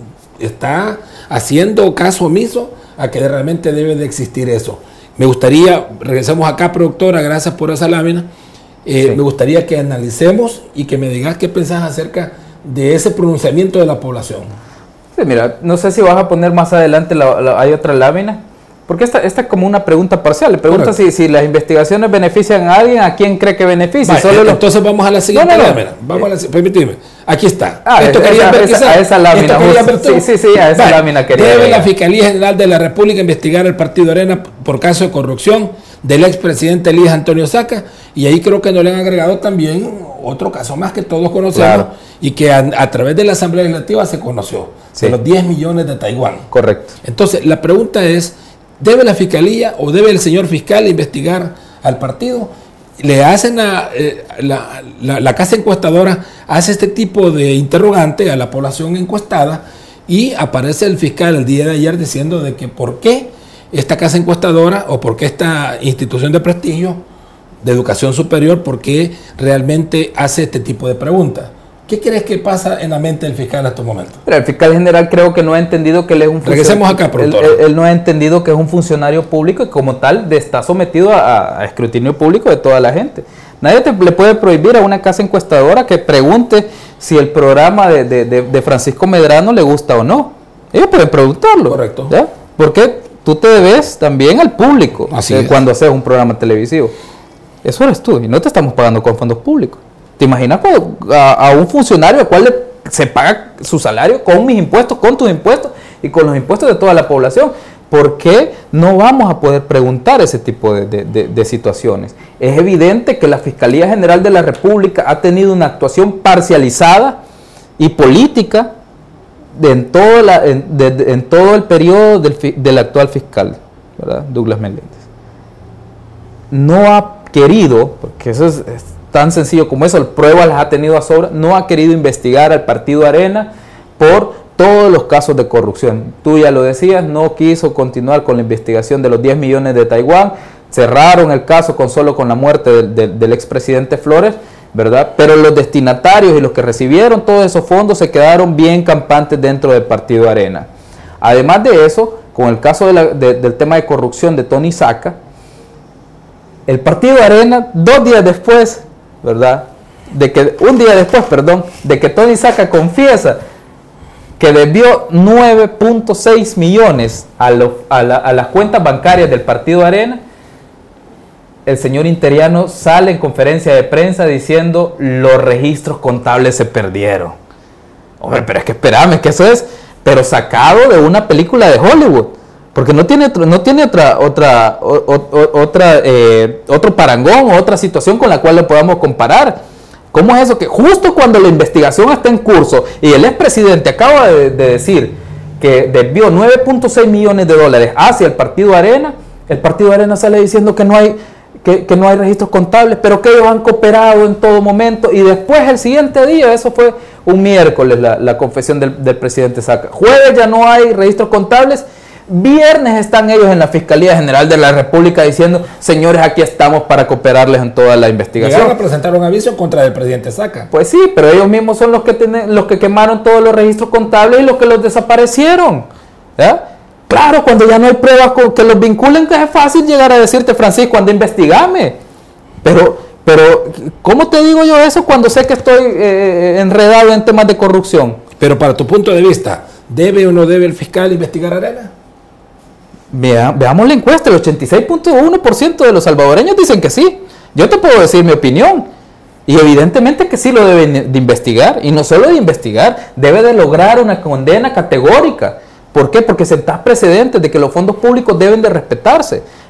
está haciendo caso omiso a que realmente debe de existir eso. Me gustaría, regresamos acá, productora, gracias por esa lámina, eh, sí. Me gustaría que analicemos y que me digas qué pensás acerca de ese pronunciamiento de la población. Sí, mira, no sé si vas a poner más adelante, la, la, hay otra lámina, porque esta, esta es como una pregunta parcial. Le pregunta si, si las investigaciones benefician a alguien, ¿a quién cree que beneficia? Vale, Solo entonces los... vamos a la siguiente no, no, no. lámina. Vamos eh. a la, permíteme, aquí está. Ah, Esto esa, ver, esa, a esa lámina. Sí, sí, sí, a esa vale. lámina quería Debe ver. la Fiscalía General de la República investigar el Partido Arena por caso de corrupción del expresidente Elías Antonio Saca, y ahí creo que nos le han agregado también otro caso más que todos conocemos, claro. Y que a, a través de la Asamblea Legislativa se conoció, sí. De los diez millones de Taiwán. Correcto. Entonces, la pregunta es, ¿debe la Fiscalía o debe el señor fiscal investigar al partido? Le hacen a, eh, la, la, la casa encuestadora hace este tipo de interrogante a la población encuestada y aparece el fiscal el día de ayer diciendo de que por qué esta casa encuestadora o por qué esta institución de prestigio de educación superior, por qué realmente hace este tipo de preguntas. ¿Qué crees que pasa en la mente del fiscal en estos momentos? Pero el fiscal general creo que no ha entendido que él es un funcionario. Regresemos acá, productor. Él, él, él no ha entendido que es un funcionario público y como tal está sometido a, a escrutinio público de toda la gente. Nadie te, le puede prohibir a una casa encuestadora que pregunte si el programa de, de, de, de Francisco Medrano le gusta o no. Ellos pueden preguntarlo. Correcto. ¿Ya? Porque tú te debes también al público. Así eh, es. Cuando haces un programa televisivo. Eso eres tú y no te estamos pagando con fondos públicos. ¿Te imaginas a, a un funcionario al cual le, se paga su salario con mis impuestos, con tus impuestos y con los impuestos de toda la población? ¿Por qué no vamos a poder preguntar ese tipo de, de, de, de situaciones? Es evidente que la Fiscalía General de la República ha tenido una actuación parcializada y política de, en, todo la, en, de, de, en todo el periodo del, del actual fiscal, ¿verdad? Douglas Meléndez. No ha querido, porque eso es, es tan sencillo como eso, pruebas las ha tenido a sobra, no ha querido investigar al Partido Arena por todos los casos de corrupción. Tú ya lo decías, no quiso continuar con la investigación de los diez millones de Taiwán, cerraron el caso con solo con la muerte del, del, del expresidente Flores, ¿verdad? Pero los destinatarios y los que recibieron todos esos fondos se quedaron bien campantes dentro del Partido Arena. Además de eso, con el caso de la, de, del tema de corrupción de Tony Saca, el Partido Arena, dos días después, ¿verdad? De que, un día después, perdón, de que Tony Saca confiesa que debió nueve punto seis millones a, lo, a, la, a las cuentas bancarias del Partido Arena, el señor Interiano sale en conferencia de prensa diciendo los registros contables se perdieron. Hombre, pero es que espérame, que eso es, pero sacado de una película de Hollywood. Porque no tiene, no tiene otra, otra, o, o, otra, eh, otro parangón o otra situación con la cual lo podamos comparar. ¿Cómo es eso? Que justo cuando la investigación está en curso y el expresidente acaba de, de decir que desvió nueve punto seis millones de dólares hacia el Partido Arena, el Partido Arena sale diciendo que no hay, que, que no hay registros contables, pero que ellos han cooperado en todo momento. Y después el siguiente día, eso fue un miércoles, la, la confesión del, del presidente Saca. Jueves ya no hay registros contables. Viernes están ellos en la Fiscalía General de la República diciendo, señores, aquí estamos para cooperarles en toda la investigación. Llegaron a presentar un aviso contra el presidente Saca. Pues sí, pero ellos mismos son los que tienen, los que quemaron todos los registros contables y los que los desaparecieron. ¿Ya? Claro, cuando ya no hay pruebas que los vinculen, que es fácil llegar a decirte, Francisco, anda, investigame. Pero, pero, ¿cómo te digo yo eso cuando sé que estoy eh, enredado en temas de corrupción? Pero para tu punto de vista, ¿debe o no debe el fiscal investigar a Arena? Vea, veamos la encuesta, el ochenta y seis punto uno por ciento de los salvadoreños dicen que sí. Yo te puedo decir mi opinión. Y evidentemente que sí lo deben de investigar. Y no solo de investigar, debe de lograr una condena categórica. ¿Por qué? Porque sentás precedentes de que los fondos públicos deben de respetarse.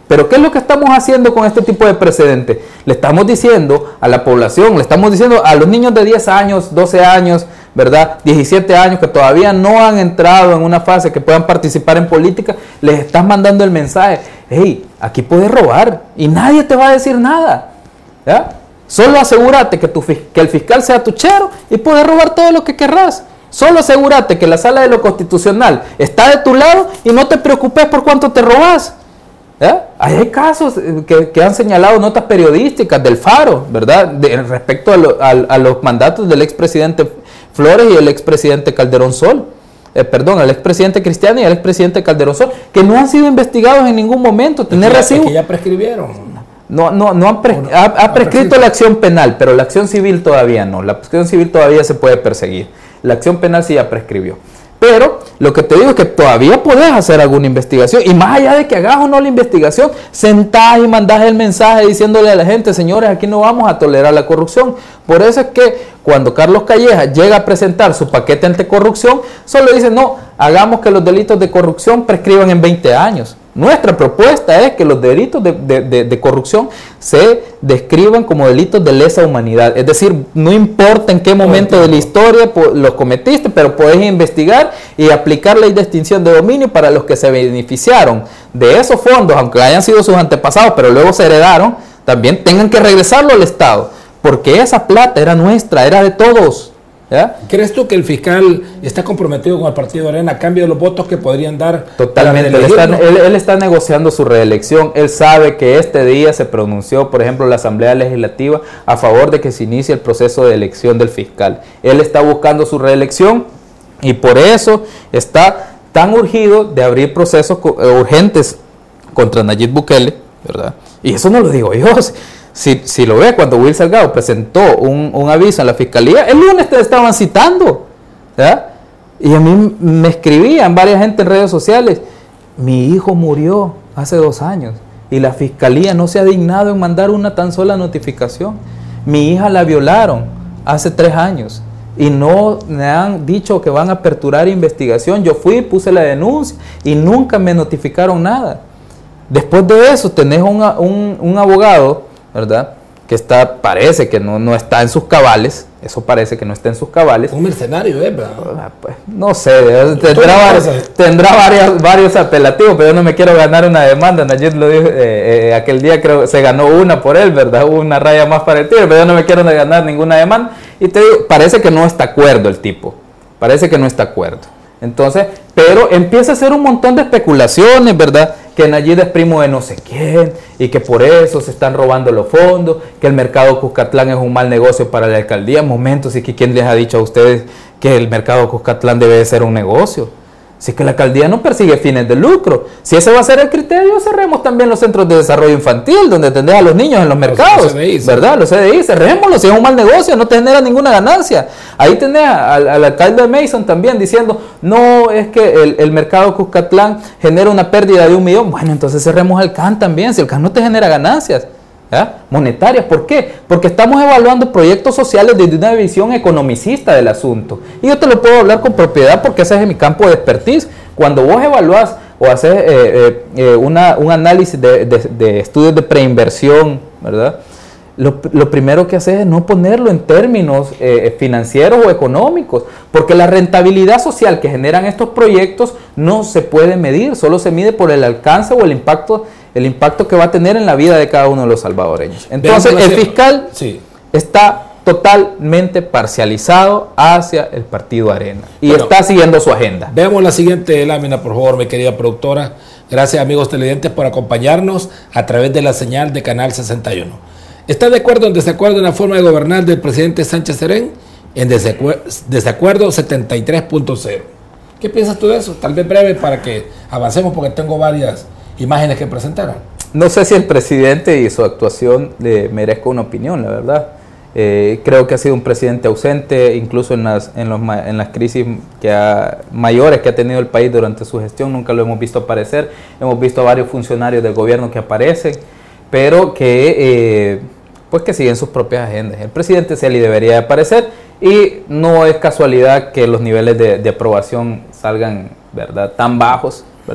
Pero ¿qué es lo que estamos haciendo con este tipo de precedentes? Le estamos diciendo a la población, le estamos diciendo a los niños de diez años, doce años, ¿verdad? diecisiete años que todavía no han entrado en una fase que puedan participar en política, les estás mandando el mensaje, hey, aquí puedes robar y nadie te va a decir nada, ¿ya? Solo asegúrate que, tu, que el fiscal sea tu chero y puedes robar todo lo que querrás. Solo asegúrate que la sala de lo constitucional está de tu lado y no te preocupes por cuánto te robas. ¿Ya? Hay casos que, que han señalado notas periodísticas del Faro, ¿verdad? De, respecto a, lo, a, a los mandatos del expresidente Flores y el expresidente Calderón Sol. Eh, perdón, al expresidente Cristiano y al expresidente Calderón Sol, que no han sido investigados en ningún momento. Tener es que, recibo. Es que ya prescribieron. No, no, no han pres no, ha, ha prescrito la acción penal, pero la acción civil todavía no. La acción civil todavía se puede perseguir. La acción penal sí ya prescribió. Pero lo que te digo es que todavía podés hacer alguna investigación. Y más allá de que hagas o no la investigación, sentás y mandás el mensaje diciéndole a la gente, señores, aquí no vamos a tolerar la corrupción. Por eso es que cuando Carlos Calleja llega a presentar su paquete anticorrupción, solo dice, no, hagamos que los delitos de corrupción prescriban en veinte años. Nuestra propuesta es que los delitos de, de, de, de corrupción se describan como delitos de lesa humanidad. Es decir, no importa en qué momento de la historia los cometiste, pero podés investigar y aplicar ley de extinción de dominio para los que se beneficiaron de esos fondos, aunque hayan sido sus antepasados, pero luego se heredaron, también tengan que regresarlo al Estado, porque esa plata era nuestra, era de todos. ¿Ya? ¿Crees tú que el fiscal está comprometido con el partido Arena a cambio de los votos que podrían dar? Totalmente, él está, él, él está negociando su reelección. Él sabe que este día se pronunció, por ejemplo, la Asamblea Legislativa a favor de que se inicie el proceso de elección del fiscal. Él está buscando su reelección y por eso está tan urgido de abrir procesos urgentes contra Nayib Bukele, ¿verdad? Y eso no lo digo yo. Si, si lo ve, cuando Will Salgado presentó un, un aviso en la fiscalía, el lunes te estaban citando, ¿ya? Y a mí me escribían varias gente en redes sociales, mi hijo murió hace dos años y la fiscalía no se ha dignado en mandar una tan sola notificación. Mi hija la violaron hace tres años y no me han dicho que van a aperturar investigación. Yo fui, puse la denuncia y nunca me notificaron nada. Después de eso tenés un, un, un abogado, ¿verdad? Que está, parece que no, no está en sus cabales, eso parece que no está en sus cabales. Un mercenario, ¿eh? ¿verdad? Pues, no sé, tendrá, varios, tendrá varios, varios apelativos, pero yo no me quiero ganar una demanda. Nayib lo dijo, eh, eh, aquel día creo que se ganó una por él, ¿verdad? Hubo una raya más para el tiro, pero yo no me quiero ganar ninguna demanda. Y te digo, parece que no está acuerdo el tipo, parece que no está acuerdo. Entonces, pero empieza a hacer un montón de especulaciones, ¿verdad? Que Nayib es primo de no sé quién y que por eso se están robando los fondos, que el mercado Cuscatlán es un mal negocio para la alcaldía. Momentos, y que quién les ha dicho a ustedes que el mercado Cuscatlán debe de ser un negocio. Si es que la alcaldía no persigue fines de lucro. Si ese va a ser el criterio, cerremos también los centros de desarrollo infantil, donde atendés a los niños en los mercados, los C D I, ¿verdad? Los C D I, cerrémoslos, si es un mal negocio, no te genera ninguna ganancia. Ahí tenés al, al alcalde Mason también diciendo, no, es que el, el mercado Cuscatlán genera una pérdida de un millón. Bueno, entonces cerremos el C A N también, si el C A N no te genera ganancias, ¿ya? Monetarias. ¿Por qué? Porque estamos evaluando proyectos sociales desde una visión economicista del asunto. Y yo te lo puedo hablar con propiedad porque ese es mi campo de expertise. Cuando vos evaluás o haces eh, eh, eh, una, un análisis de, de, de estudios de preinversión, ¿verdad? Lo, lo primero que haces es no ponerlo en términos eh, financieros o económicos, porque la rentabilidad social que generan estos proyectos no se puede medir, solo se mide por el alcance o el impacto el impacto que va a tener en la vida de cada uno de los salvadoreños. Entonces, el fiscal sí. está totalmente parcializado hacia el partido Arena y bueno, está siguiendo su agenda. Veamos la siguiente lámina, por favor, mi querida productora. Gracias, amigos televidentes, por acompañarnos a través de la señal de Canal sesenta y uno. ¿Está de acuerdo o en desacuerdo en la forma de gobernar del presidente Sánchez Serén? En desacuerdo, desacuerdo setenta y tres punto cero. ¿Qué piensas tú de eso? Tal vez breve para que avancemos, porque tengo varias imágenes que presentaron. No sé si el presidente y su actuación le merezca una opinión, la verdad. Eh, creo que ha sido un presidente ausente, incluso en las, en los, en las crisis que ha, mayores que ha tenido el país durante su gestión, nunca lo hemos visto aparecer. Hemos visto a varios funcionarios del gobierno que aparecen, pero que, eh, pues que siguen sus propias agendas. El presidente se le debería de aparecer y no es casualidad que los niveles de, de aprobación salgan, ¿verdad?, tan bajos, ¿verdad?,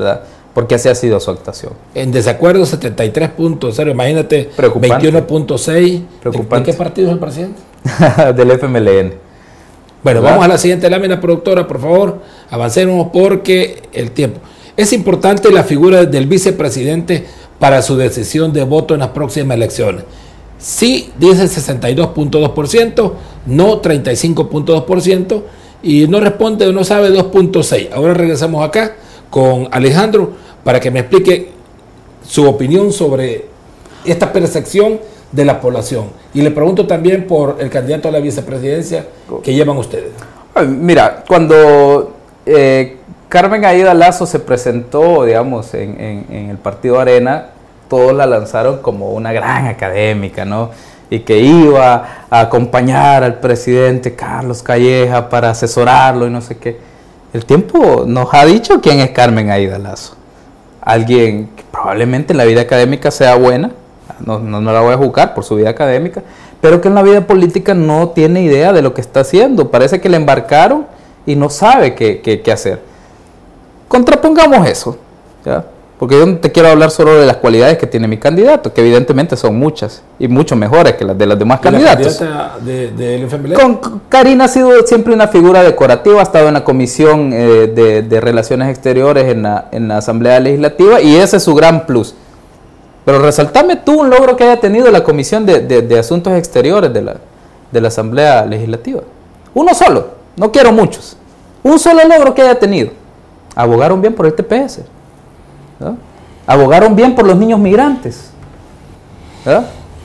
porque así ha sido su actuación. En desacuerdo setenta y tres punto cero, imagínate, Preocupante. veintiuno punto seis. Preocupante. ¿De qué partido es el presidente? Del F M L N. Bueno, ¿verdad? vamos a la siguiente lámina, productora, por favor. Avancemos porque el tiempo. Es importante la figura del vicepresidente para su decisión de voto en las próximas elecciones. Sí, dice sesenta y dos punto dos por ciento, no treinta y cinco punto dos por ciento y no responde o no sabe dos punto seis por ciento. Ahora regresamos acá con Alejandro para que me explique su opinión sobre esta percepción de la población. Y le pregunto también por el candidato a la vicepresidencia que llevan ustedes. Mira, cuando eh, Carmen Aída Lazo se presentó, digamos, en, en, en el Partido Arena, todos la lanzaron como una gran académica, ¿no? Y que iba a acompañar al presidente Carlos Calleja para asesorarlo y no sé qué. El tiempo nos ha dicho quién es Carmen Aída Lazo. Alguien que probablemente en la vida académica sea buena, no, no, no la voy a juzgar por su vida académica, pero que en la vida política no tiene idea de lo que está haciendo. Parece que le embarcaron y no sabe qué, qué, qué hacer. Contrapongamos eso, ¿ya? Porque yo no te quiero hablar solo de las cualidades que tiene mi candidato, que evidentemente son muchas y mucho mejores que las de los demás candidatos. ¿La de, de, de F M L N? Con, Karina ha sido siempre una figura decorativa, ha estado en la Comisión eh, de, de Relaciones Exteriores en la, en la Asamblea Legislativa y ese es su gran plus. Pero resaltame tú un logro que haya tenido la Comisión de, de, de Asuntos Exteriores de la, de la Asamblea Legislativa. Uno solo, no quiero muchos. Un solo logro que haya tenido. Abogaron bien por el T P S. ¿no? Abogaron bien por los niños migrantes. ¿no?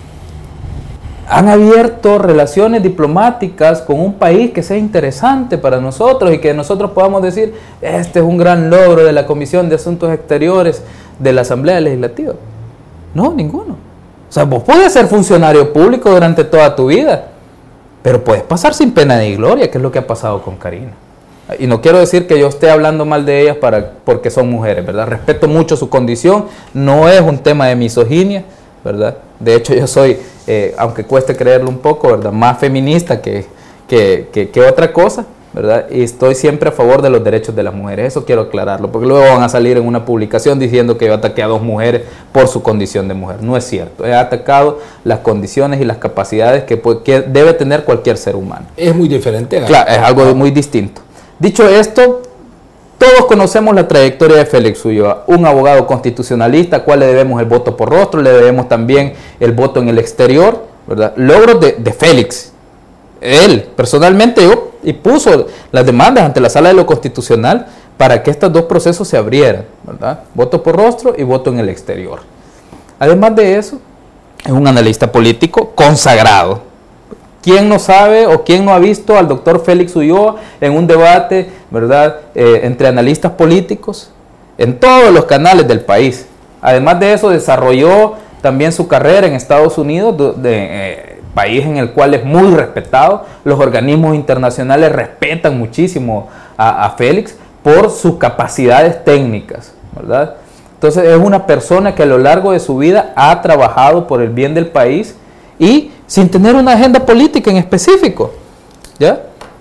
Han abierto relaciones diplomáticas con un país que sea interesante para nosotros y que nosotros podamos decir, este es un gran logro de la Comisión de Asuntos Exteriores de la Asamblea Legislativa. No, ninguno. O sea, vos puedes ser funcionario público durante toda tu vida, pero puedes pasar sin pena ni gloria, que es lo que ha pasado con Karina. Y no quiero decir que yo esté hablando mal de ellas para, porque son mujeres, ¿verdad? Respeto mucho su condición, no es un tema de misoginia, ¿verdad? De hecho, yo soy, eh, aunque cueste creerlo un poco, ¿verdad? Más feminista que, que, que, que otra cosa, ¿verdad? Y estoy siempre a favor de los derechos de las mujeres, eso quiero aclararlo, porque luego van a salir en una publicación diciendo que yo ataqué a dos mujeres por su condición de mujer. No es cierto, he atacado las condiciones y las capacidades que, que debe tener cualquier ser humano. Es muy diferente. ¿no? Claro, es algo muy distinto. Dicho esto, todos conocemos la trayectoria de Félix Ulloa, un abogado constitucionalista, al cual le debemos el voto por rostro, le debemos también el voto en el exterior, ¿verdad? Logros de, de Félix. Él, personalmente, yo, y puso las demandas ante la Sala de lo Constitucional para que estos dos procesos se abrieran, ¿verdad? Voto por rostro y voto en el exterior. Además de eso, es un analista político consagrado. ¿Quién no sabe o quién no ha visto al doctor Félix Ulloa en un debate, ¿verdad?, eh, entre analistas políticos en todos los canales del país? Además de eso, desarrolló también su carrera en Estados Unidos, de, de, eh, país en el cual es muy respetado. Los organismos internacionales respetan muchísimo a, a Félix por sus capacidades técnicas, ¿verdad? Entonces es una persona que a lo largo de su vida ha trabajado por el bien del país y sin tener una agenda política en específico, ¿ya?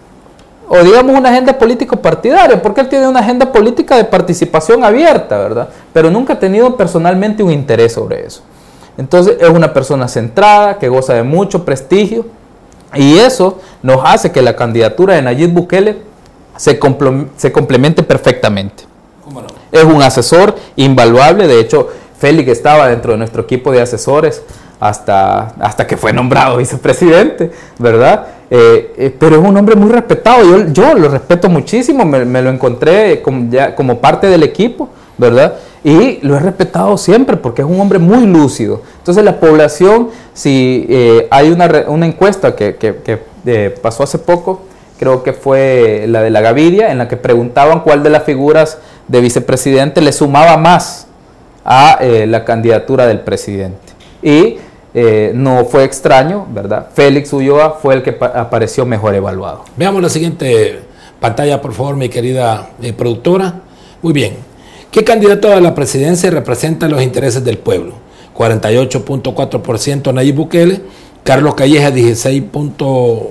O digamos una agenda político partidaria, porque él tiene una agenda política de participación abierta, ¿verdad? Pero nunca ha tenido personalmente un interés sobre eso. Entonces es una persona centrada, que goza de mucho prestigio, y eso nos hace que la candidatura de Nayib Bukele se, compl- se complemente perfectamente. ¿Cómo no? Es un asesor invaluable, de hecho Félix estaba dentro de nuestro equipo de asesores hasta, hasta que fue nombrado vicepresidente, ¿verdad? Eh, eh, pero es un hombre muy respetado, yo, yo lo respeto muchísimo, me, me lo encontré como, ya, como parte del equipo, ¿verdad? Y lo he respetado siempre porque es un hombre muy lúcido. Entonces la población, si eh, hay una, una encuesta que, que, que eh, pasó hace poco, creo que fue la de la Gaviria, en la que preguntaban cuál de las figuras de vicepresidente le sumaba más a eh, la candidatura del presidente. Y eh, no fue extraño, ¿verdad? Félix Ulloa fue el que apareció mejor evaluado. Veamos la siguiente pantalla, por favor, mi querida eh, productora. Muy bien. ¿Qué candidato a la presidencia representa los intereses del pueblo? cuarenta y ocho punto cuatro por ciento Nayib Bukele, Carlos Calleja dieciséis punto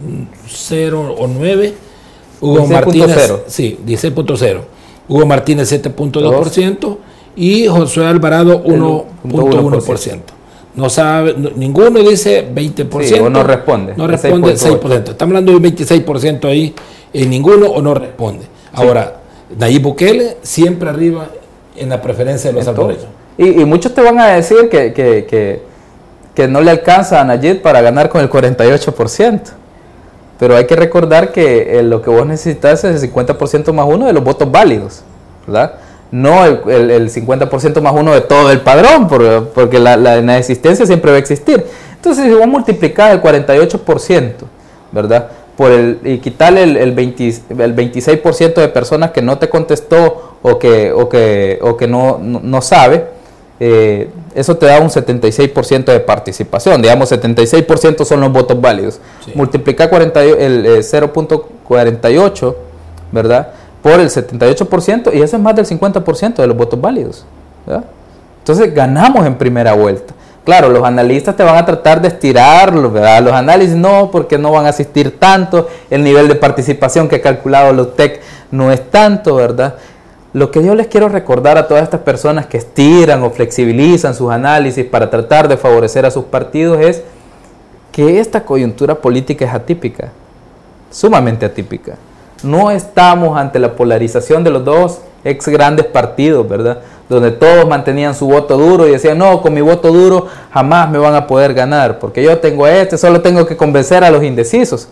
cero o nueve, Hugo Martínez, sí, dieciséis punto cero, Hugo Martínez siete punto dos por ciento, y Josué Alvarado uno punto uno por ciento. No sabe, no, ninguno dice veinte por ciento. Sí, o no responde. No responde seis por ciento. Estamos hablando del veintiséis por ciento ahí, en ninguno o no responde. Ahora, sí. Nayib Bukele siempre arriba en la preferencia de los salvadoreños. Y, y muchos te van a decir que, que, que, que no le alcanza a Nayib para ganar con el cuarenta y ocho por ciento. Pero hay que recordar que eh, lo que vos necesitas es el cincuenta por ciento más uno de los votos válidos, ¿verdad? No el, el, el cincuenta por ciento más uno de todo el padrón, por, porque la, la inexistencia siempre va a existir. Entonces, si vos multiplicás el cuarenta y ocho por ciento, ¿verdad? Por el, y quitarle el, el, veinte, el veintiséis por ciento de personas que no te contestó o que, o que, o que no, no, no sabe, eh, eso te da un setenta y seis por ciento de participación. Digamos, setenta y seis por ciento son los votos válidos. Sí. Multiplica cuarenta, el, el cero punto cuarenta y ocho, ¿verdad?, por el setenta y ocho por ciento, y eso es más del cincuenta por ciento de los votos válidos, ¿verdad? Entonces ganamos en primera vuelta. Claro, los analistas te van a tratar de estirarlo, ¿verdad? Los análisis no, porque no van a asistir tanto, el nivel de participación que ha calculado los T E C no es tanto, ¿verdad? Lo que yo les quiero recordar a todas estas personas que estiran o flexibilizan sus análisis para tratar de favorecer a sus partidos es que esta coyuntura política es atípica, sumamente atípica. No estamos ante la polarización de los dos ex grandes partidos, ¿verdad? Donde todos mantenían su voto duro y decían, no, con mi voto duro jamás me van a poder ganar, porque yo tengo a este, solo tengo que convencer a los indecisos.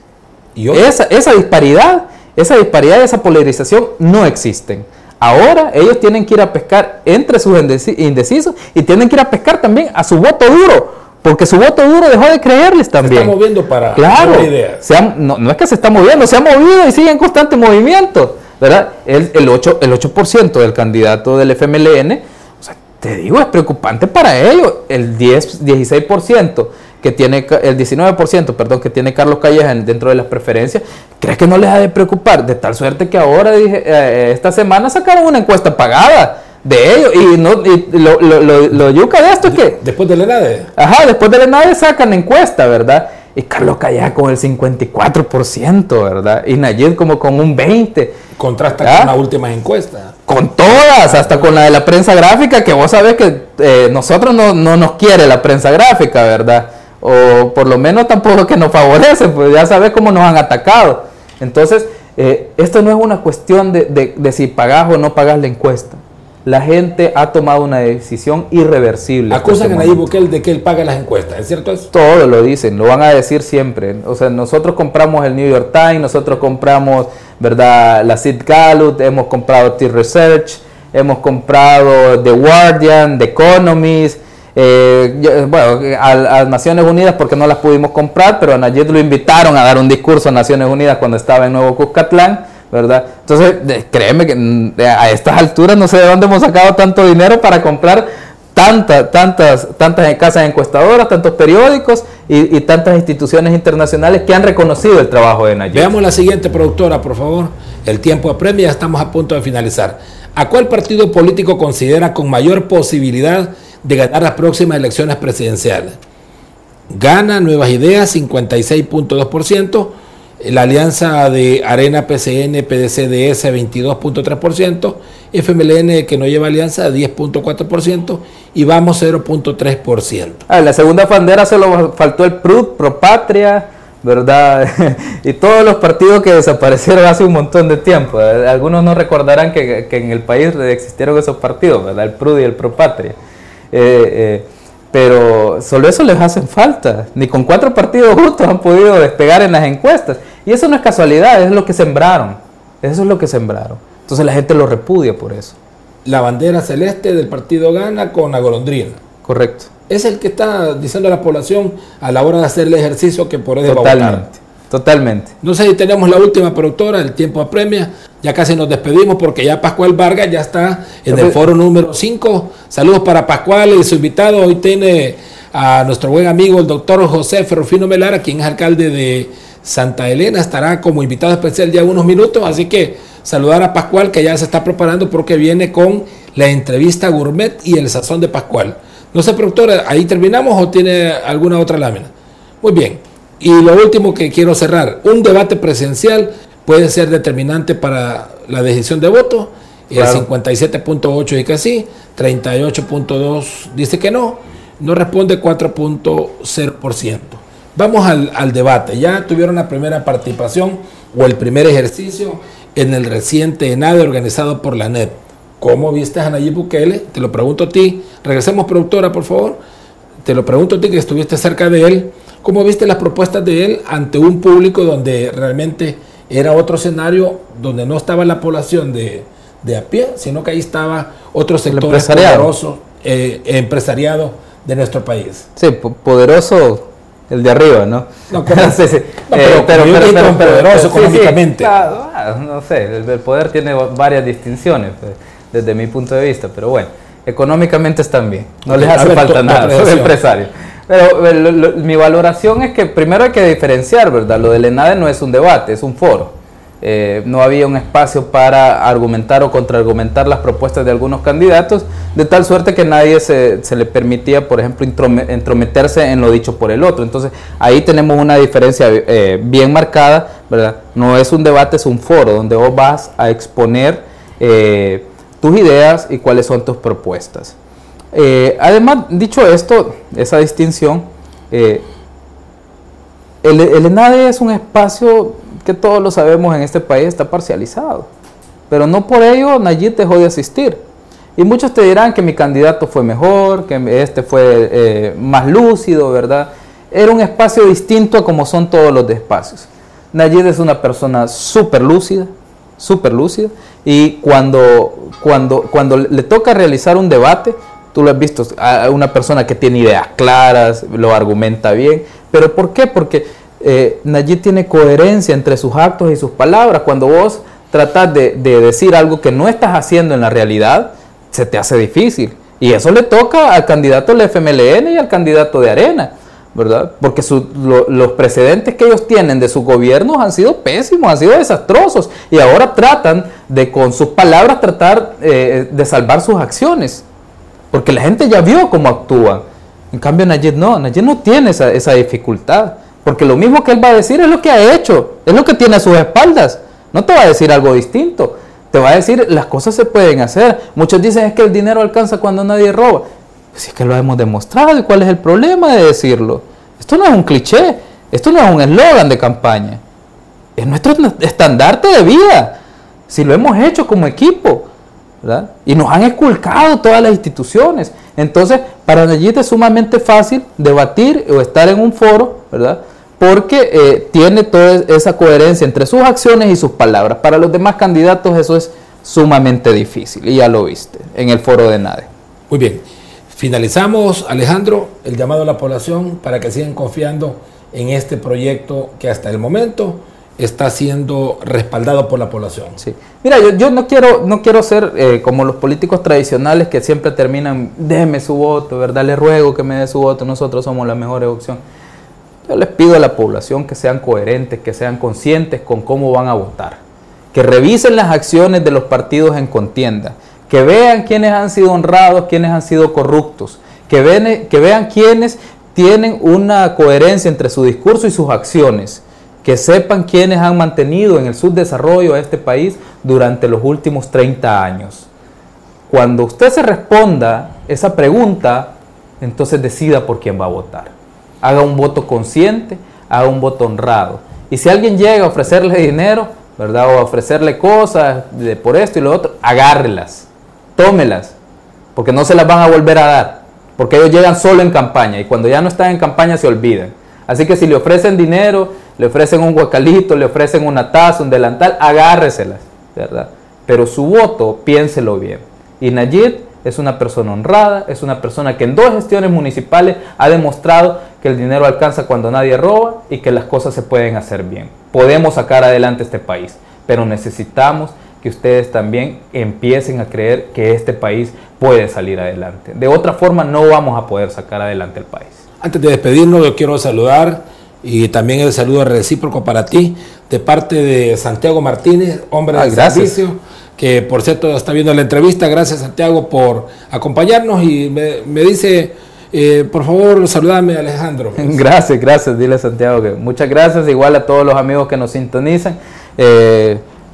¿Y esa, esa disparidad, esa disparidad y esa polarización no existen. Ahora ellos tienen que ir a pescar entre sus indecisos y tienen que ir a pescar también a su voto duro, porque su voto duro dejó de creerles también. Se está moviendo para claro, ideas. Se han, no, no es que se está moviendo, se ha movido y sigue en constante movimiento, ¿verdad? El, el, ocho, el ocho por ciento del candidato del F M L N, o sea, te digo, es preocupante para ellos. El diez, dieciséis por ciento que tiene, el diecinueve por ciento, perdón, que tiene Carlos Calleja dentro de las preferencias, ¿crees que no les ha de preocupar? De tal suerte que ahora, dije, eh, esta semana sacaron una encuesta pagada de ellos, y, no, y lo, lo, lo, lo yuca de esto es que después del ENADE ajá, después del ENADE sacan encuesta, ¿verdad? Y Carlos Calleja con el cincuenta y cuatro por ciento, ¿verdad? Y Nayib como con un veinte por ciento. Contrasta ¿Ah? con las últimas encuestas. Con todas, hasta con la de la prensa gráfica, que vos sabés que eh, nosotros no, no nos quiere la prensa gráfica, ¿verdad? O por lo menos tampoco que nos favorece, pues ya sabés cómo nos han atacado. Entonces, eh, esto no es una cuestión de, de, de si pagás o no pagás la encuesta. La gente ha tomado una decisión irreversible. Acusan a Nayib Bukele de que él paga las encuestas, ¿es cierto eso? Todo lo dicen, lo van a decir siempre. O sea, nosotros compramos el New York Times, nosotros compramos, ¿verdad?, la Sid Gallup, hemos comprado T-Research, hemos comprado The Guardian, The Economist, eh, bueno, a, a Naciones Unidas porque no las pudimos comprar, pero a Nayib lo invitaron a dar un discurso a Naciones Unidas cuando estaba en Nuevo Cuscatlán, ¿verdad? Entonces, créeme que a estas alturas no sé de dónde hemos sacado tanto dinero para comprar tantas, tantas, tantas casas encuestadoras, tantos periódicos y, y tantas instituciones internacionales que han reconocido el trabajo de Nayib. Veamos la siguiente, productora, por favor. El tiempo apremia, ya estamos a punto de finalizar. ¿A cuál partido político considera con mayor posibilidad de ganar las próximas elecciones presidenciales? Gana Nuevas Ideas, cincuenta y seis punto dos por ciento. La alianza de Arena, P C N, P D C D S, veintidós punto tres por ciento, F M L N, que no lleva alianza, diez punto cuatro por ciento, y Vamos, cero punto tres por ciento. Ah, la segunda bandera solo faltó el P R U D, Pro Patria, ¿verdad? Y todos los partidos que desaparecieron hace un montón de tiempo. Algunos no recordarán que, que en el país existieron esos partidos, ¿verdad? El P R U D y el Pro Patria. Eh, eh, pero solo eso les hacen falta. Ni con cuatro partidos juntos han podido despegar en las encuestas. Y eso no es casualidad, es lo que sembraron. Eso es lo que sembraron. Entonces la gente lo repudia por eso. La bandera celeste del partido Gana con la golondrina. Correcto. Es el que está diciendo a la población a la hora de hacer el ejercicio que por eso va a votar. Totalmente. Totalmente. No sé si tenemos la última, productora, el tiempo apremia. Ya casi nos despedimos porque ya Pascual Vargas ya está en el foro número cinco. Saludos para Pascual y su invitado. Hoy tiene a nuestro buen amigo el doctor José Ferrufino Melara, quien es alcalde de Santa Elena. Estará como invitado especial ya unos minutos. Así que saludar a Pascual, que ya se está preparando porque viene con la entrevista gourmet y el sazón de Pascual. No sé, productora, ¿ahí terminamos o tiene alguna otra lámina? Muy bien. Y lo último que quiero cerrar, un debate presidencial puede ser determinante para la decisión de voto. Claro. El cincuenta y siete punto ocho dice que sí, treinta y ocho punto dos dice que no, no responde cuatro punto cero por ciento. Vamos al, al debate. Ya tuvieron la primera participación o el primer ejercicio en el reciente ENADE organizado por la N E P. ¿Cómo viste a Nayib Bukele? Te lo pregunto a ti. Regresemos, productora, por favor. Te lo pregunto a ti, que estuviste cerca de él. ¿Cómo viste las propuestas de él ante un público donde realmente era otro escenario, donde no estaba la población de, de a pie, sino que ahí estaba otro sector poderoso, eh, empresariado de nuestro país? Sí, poderoso el de arriba, ¿no? No, pero, sí, sí. no, pero, eh, pero, pero, pero, pero poderoso sí, económicamente. Sí, claro, no sé, el, el poder tiene varias distinciones, pues, desde mi punto de vista, pero bueno, económicamente están bien, no okay, les hace ver, falta nada, son empresarios. Pero lo, lo, mi valoración es que primero hay que diferenciar, ¿verdad? Lo del ENADE no es un debate, es un foro. Eh, no había un espacio para argumentar o contraargumentar las propuestas de algunos candidatos, de tal suerte que nadie se, se le permitía, por ejemplo, entrometerse en lo dicho por el otro. Entonces, ahí tenemos una diferencia eh, bien marcada, ¿verdad? No es un debate, es un foro donde vos vas a exponer eh, tus ideas y cuáles son tus propuestas. Eh, además, dicho esto, esa distinción, eh, el, el ENADE es un espacio que todos lo sabemos en este país está parcializado, pero no por ello Nayib dejó de asistir. Y muchos te dirán que mi candidato fue mejor, que este fue eh, más lúcido, ¿verdad? Era un espacio distinto a como son todos los espacios. Nayib es una persona súper lúcida, súper lúcida, y cuando, cuando, cuando le toca realizar un debate, tú lo has visto, a una persona que tiene ideas claras, lo argumenta bien. ¿Pero por qué? Porque eh, Nayib tiene coherencia entre sus actos y sus palabras. Cuando vos tratás de, de decir algo que no estás haciendo en la realidad, se te hace difícil. Y eso le toca al candidato del F M L N y al candidato de Arena, ¿verdad? Porque su, lo, los precedentes que ellos tienen de sus gobiernos han sido pésimos, han sido desastrosos. Y ahora tratan de, con sus palabras, tratar eh, de salvar sus acciones. Porque la gente ya vio cómo actúan. En cambio Nayib no, Nayib no tiene esa, esa dificultad. Porque lo mismo que él va a decir es lo que ha hecho, es lo que tiene a sus espaldas. No te va a decir algo distinto. Te va a decir, las cosas se pueden hacer. Muchos dicen es que el dinero alcanza cuando nadie roba. Pues es que lo hemos demostrado. ¿Y cuál es el problema de decirlo? Esto no es un cliché, esto no es un eslogan de campaña. Es nuestro estandarte de vida. Si lo hemos hecho como equipo, ¿verdad? Y nos han esculcado todas las instituciones. Entonces, para Nayib es sumamente fácil debatir o estar en un foro, ¿verdad? Porque eh, tiene toda esa coherencia entre sus acciones y sus palabras. Para los demás candidatos eso es sumamente difícil, y ya lo viste en el foro de ENADE. Muy bien. Finalizamos, Alejandro, el llamado a la población para que sigan confiando en este proyecto que hasta el momento está siendo respaldado por la población. Sí. Mira, yo, yo no quiero no quiero ser eh, como los políticos tradicionales que siempre terminan, déme su voto, ¿verdad? Le ruego que me dé su voto, nosotros somos la mejor opción. Yo les pido a la población que sean coherentes, que sean conscientes con cómo van a votar, que revisen las acciones de los partidos en contienda, que vean quiénes han sido honrados, quiénes han sido corruptos, que, ven, que vean quiénes tienen una coherencia entre su discurso y sus acciones, que sepan quiénes han mantenido en el subdesarrollo a este país durante los últimos treinta años. Cuando usted se responda esa pregunta, entonces decida por quién va a votar. Haga un voto consciente, haga un voto honrado. Y si alguien llega a ofrecerle dinero, ¿verdad? O a ofrecerle cosas de por esto y lo otro, agárrelas, tómelas, porque no se las van a volver a dar, porque ellos llegan solo en campaña y cuando ya no están en campaña se olvidan. Así que si le ofrecen dinero, le ofrecen un guacalito, le ofrecen una taza, un delantal, agárreselas, ¿verdad? Pero su voto, piénselo bien. Y Nayib es una persona honrada, es una persona que en dos gestiones municipales ha demostrado que el dinero alcanza cuando nadie roba y que las cosas se pueden hacer bien. Podemos sacar adelante este país, pero necesitamos que ustedes también empiecen a creer que este país puede salir adelante. De otra forma no vamos a poder sacar adelante el país. Antes de despedirnos, yo quiero saludar, y también el saludo recíproco para ti, de parte de Santiago Martínez, hombre de servicio, que por cierto está viendo la entrevista. Gracias, Santiago, por acompañarnos, y me, me dice, eh, por favor, saludame, Alejandro. Gracias, gracias, dile a Santiago que muchas gracias, igual a todos los amigos que nos sintonizan. Eh,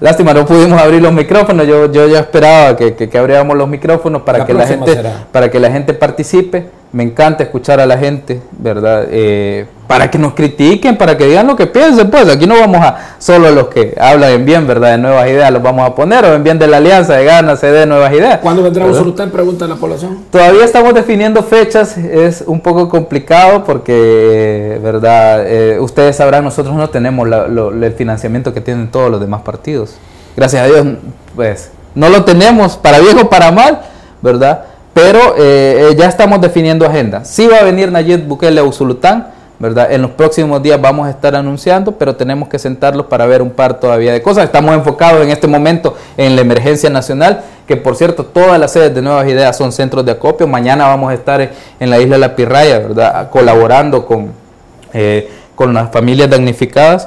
Lástima, no pudimos abrir los micrófonos. Yo, yo ya esperaba que, que, que abriéramos los micrófonos para la que la gente será. para que la gente participe. Me encanta escuchar a la gente, ¿verdad? Eh, para que nos critiquen, para que digan lo que piensen. Pues aquí no vamos a solo los que hablan en bien, ¿verdad? De nuevas ideas los vamos a poner, o en bien de la alianza, de ganas, C D, nuevas ideas. ¿Cuándo vendrá Usulután? Pregunta la población. Todavía estamos definiendo fechas, es un poco complicado porque, ¿verdad? Eh, ustedes sabrán, nosotros no tenemos la, lo, el financiamiento que tienen todos los demás partidos. Gracias a Dios, pues, no lo tenemos, para bien o para mal, ¿verdad? Pero eh, eh, ya estamos definiendo agenda. Sí va a venir Nayib Bukele a Usulután, ¿verdad? En los próximos días vamos a estar anunciando, pero tenemos que sentarlos para ver un par todavía de cosas. Estamos enfocados en este momento en la emergencia nacional, que por cierto, todas las sedes de Nuevas Ideas son centros de acopio. Mañana vamos a estar en la isla de La Pirraya, ¿verdad? Colaborando con, eh, con las familias damnificadas.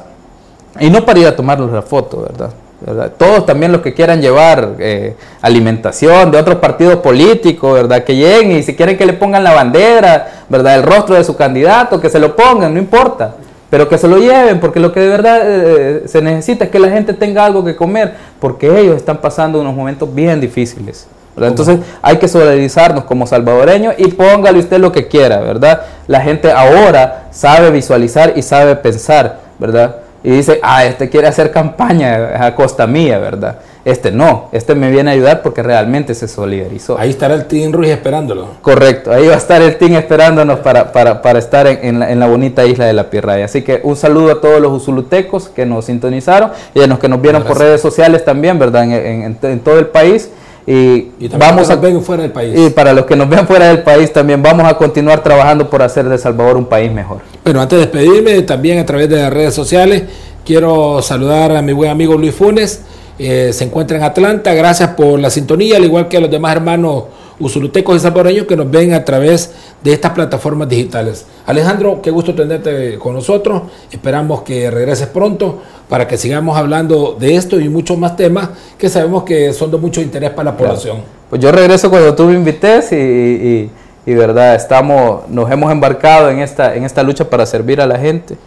Y no para ir a tomarles la foto, ¿verdad? ¿verdad? Todos también los que quieran llevar eh, alimentación de otros partidos políticos, ¿verdad? Que lleguen, y si quieren que le pongan la bandera, ¿verdad? El rostro de su candidato, que se lo pongan, no importa, pero que se lo lleven, porque lo que de verdad eh, se necesita es que la gente tenga algo que comer, porque ellos están pasando unos momentos bien difíciles, ¿verdad? Entonces hay que solidarizarnos como salvadoreños, y póngale usted lo que quiera, ¿verdad? La gente ahora sabe visualizar y sabe pensar, ¿verdad? Y dice, ah, este quiere hacer campaña a costa mía, ¿verdad? Este no, este me viene a ayudar porque realmente se solidarizó. Ahí estará el Team Ruiz esperándolo. Correcto, ahí va a estar el team esperándonos para, para, para estar en, en, la, en la bonita isla de La Pirraya. Así que un saludo a todos los usulutecos que nos sintonizaron y a los que nos vieron Gracias. por redes sociales también, ¿verdad? En, en, en, en todo el país. Y, y vamos a ven fuera del país. Y para los que nos ven fuera del país también vamos a continuar trabajando por hacer de Salvador un país mejor. Bueno, antes de despedirme, también a través de las redes sociales, quiero saludar a mi buen amigo Luis Funes. Eh, se encuentra en Atlanta. Gracias por la sintonía, al igual que a los demás hermanos usulutecos y salvadoreños que nos ven a través de estas plataformas digitales. Alejandro, qué gusto tenerte con nosotros. Esperamos que regreses pronto para que sigamos hablando de esto y muchos más temas que sabemos que son de mucho interés para la población. Claro. Pues yo regreso cuando tú me invites y, y, y verdad, estamos, nos hemos embarcado en esta, en esta lucha para servir a la gente,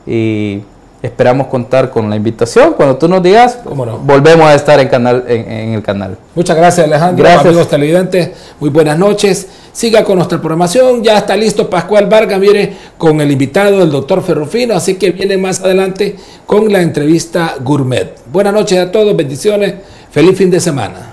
y esperamos contar con la invitación. Cuando tú nos digas, ¿Cómo no? volvemos a estar en, canal, en, en el canal. Muchas gracias, Alejandro. Gracias. Amigos televidentes, muy buenas noches. Siga con nuestra programación. Ya está listo Pascual Vargas, mire, con el invitado, el doctor Ferrufino. Así que viene más adelante con la entrevista Gourmet. Buenas noches a todos, bendiciones. Feliz fin de semana.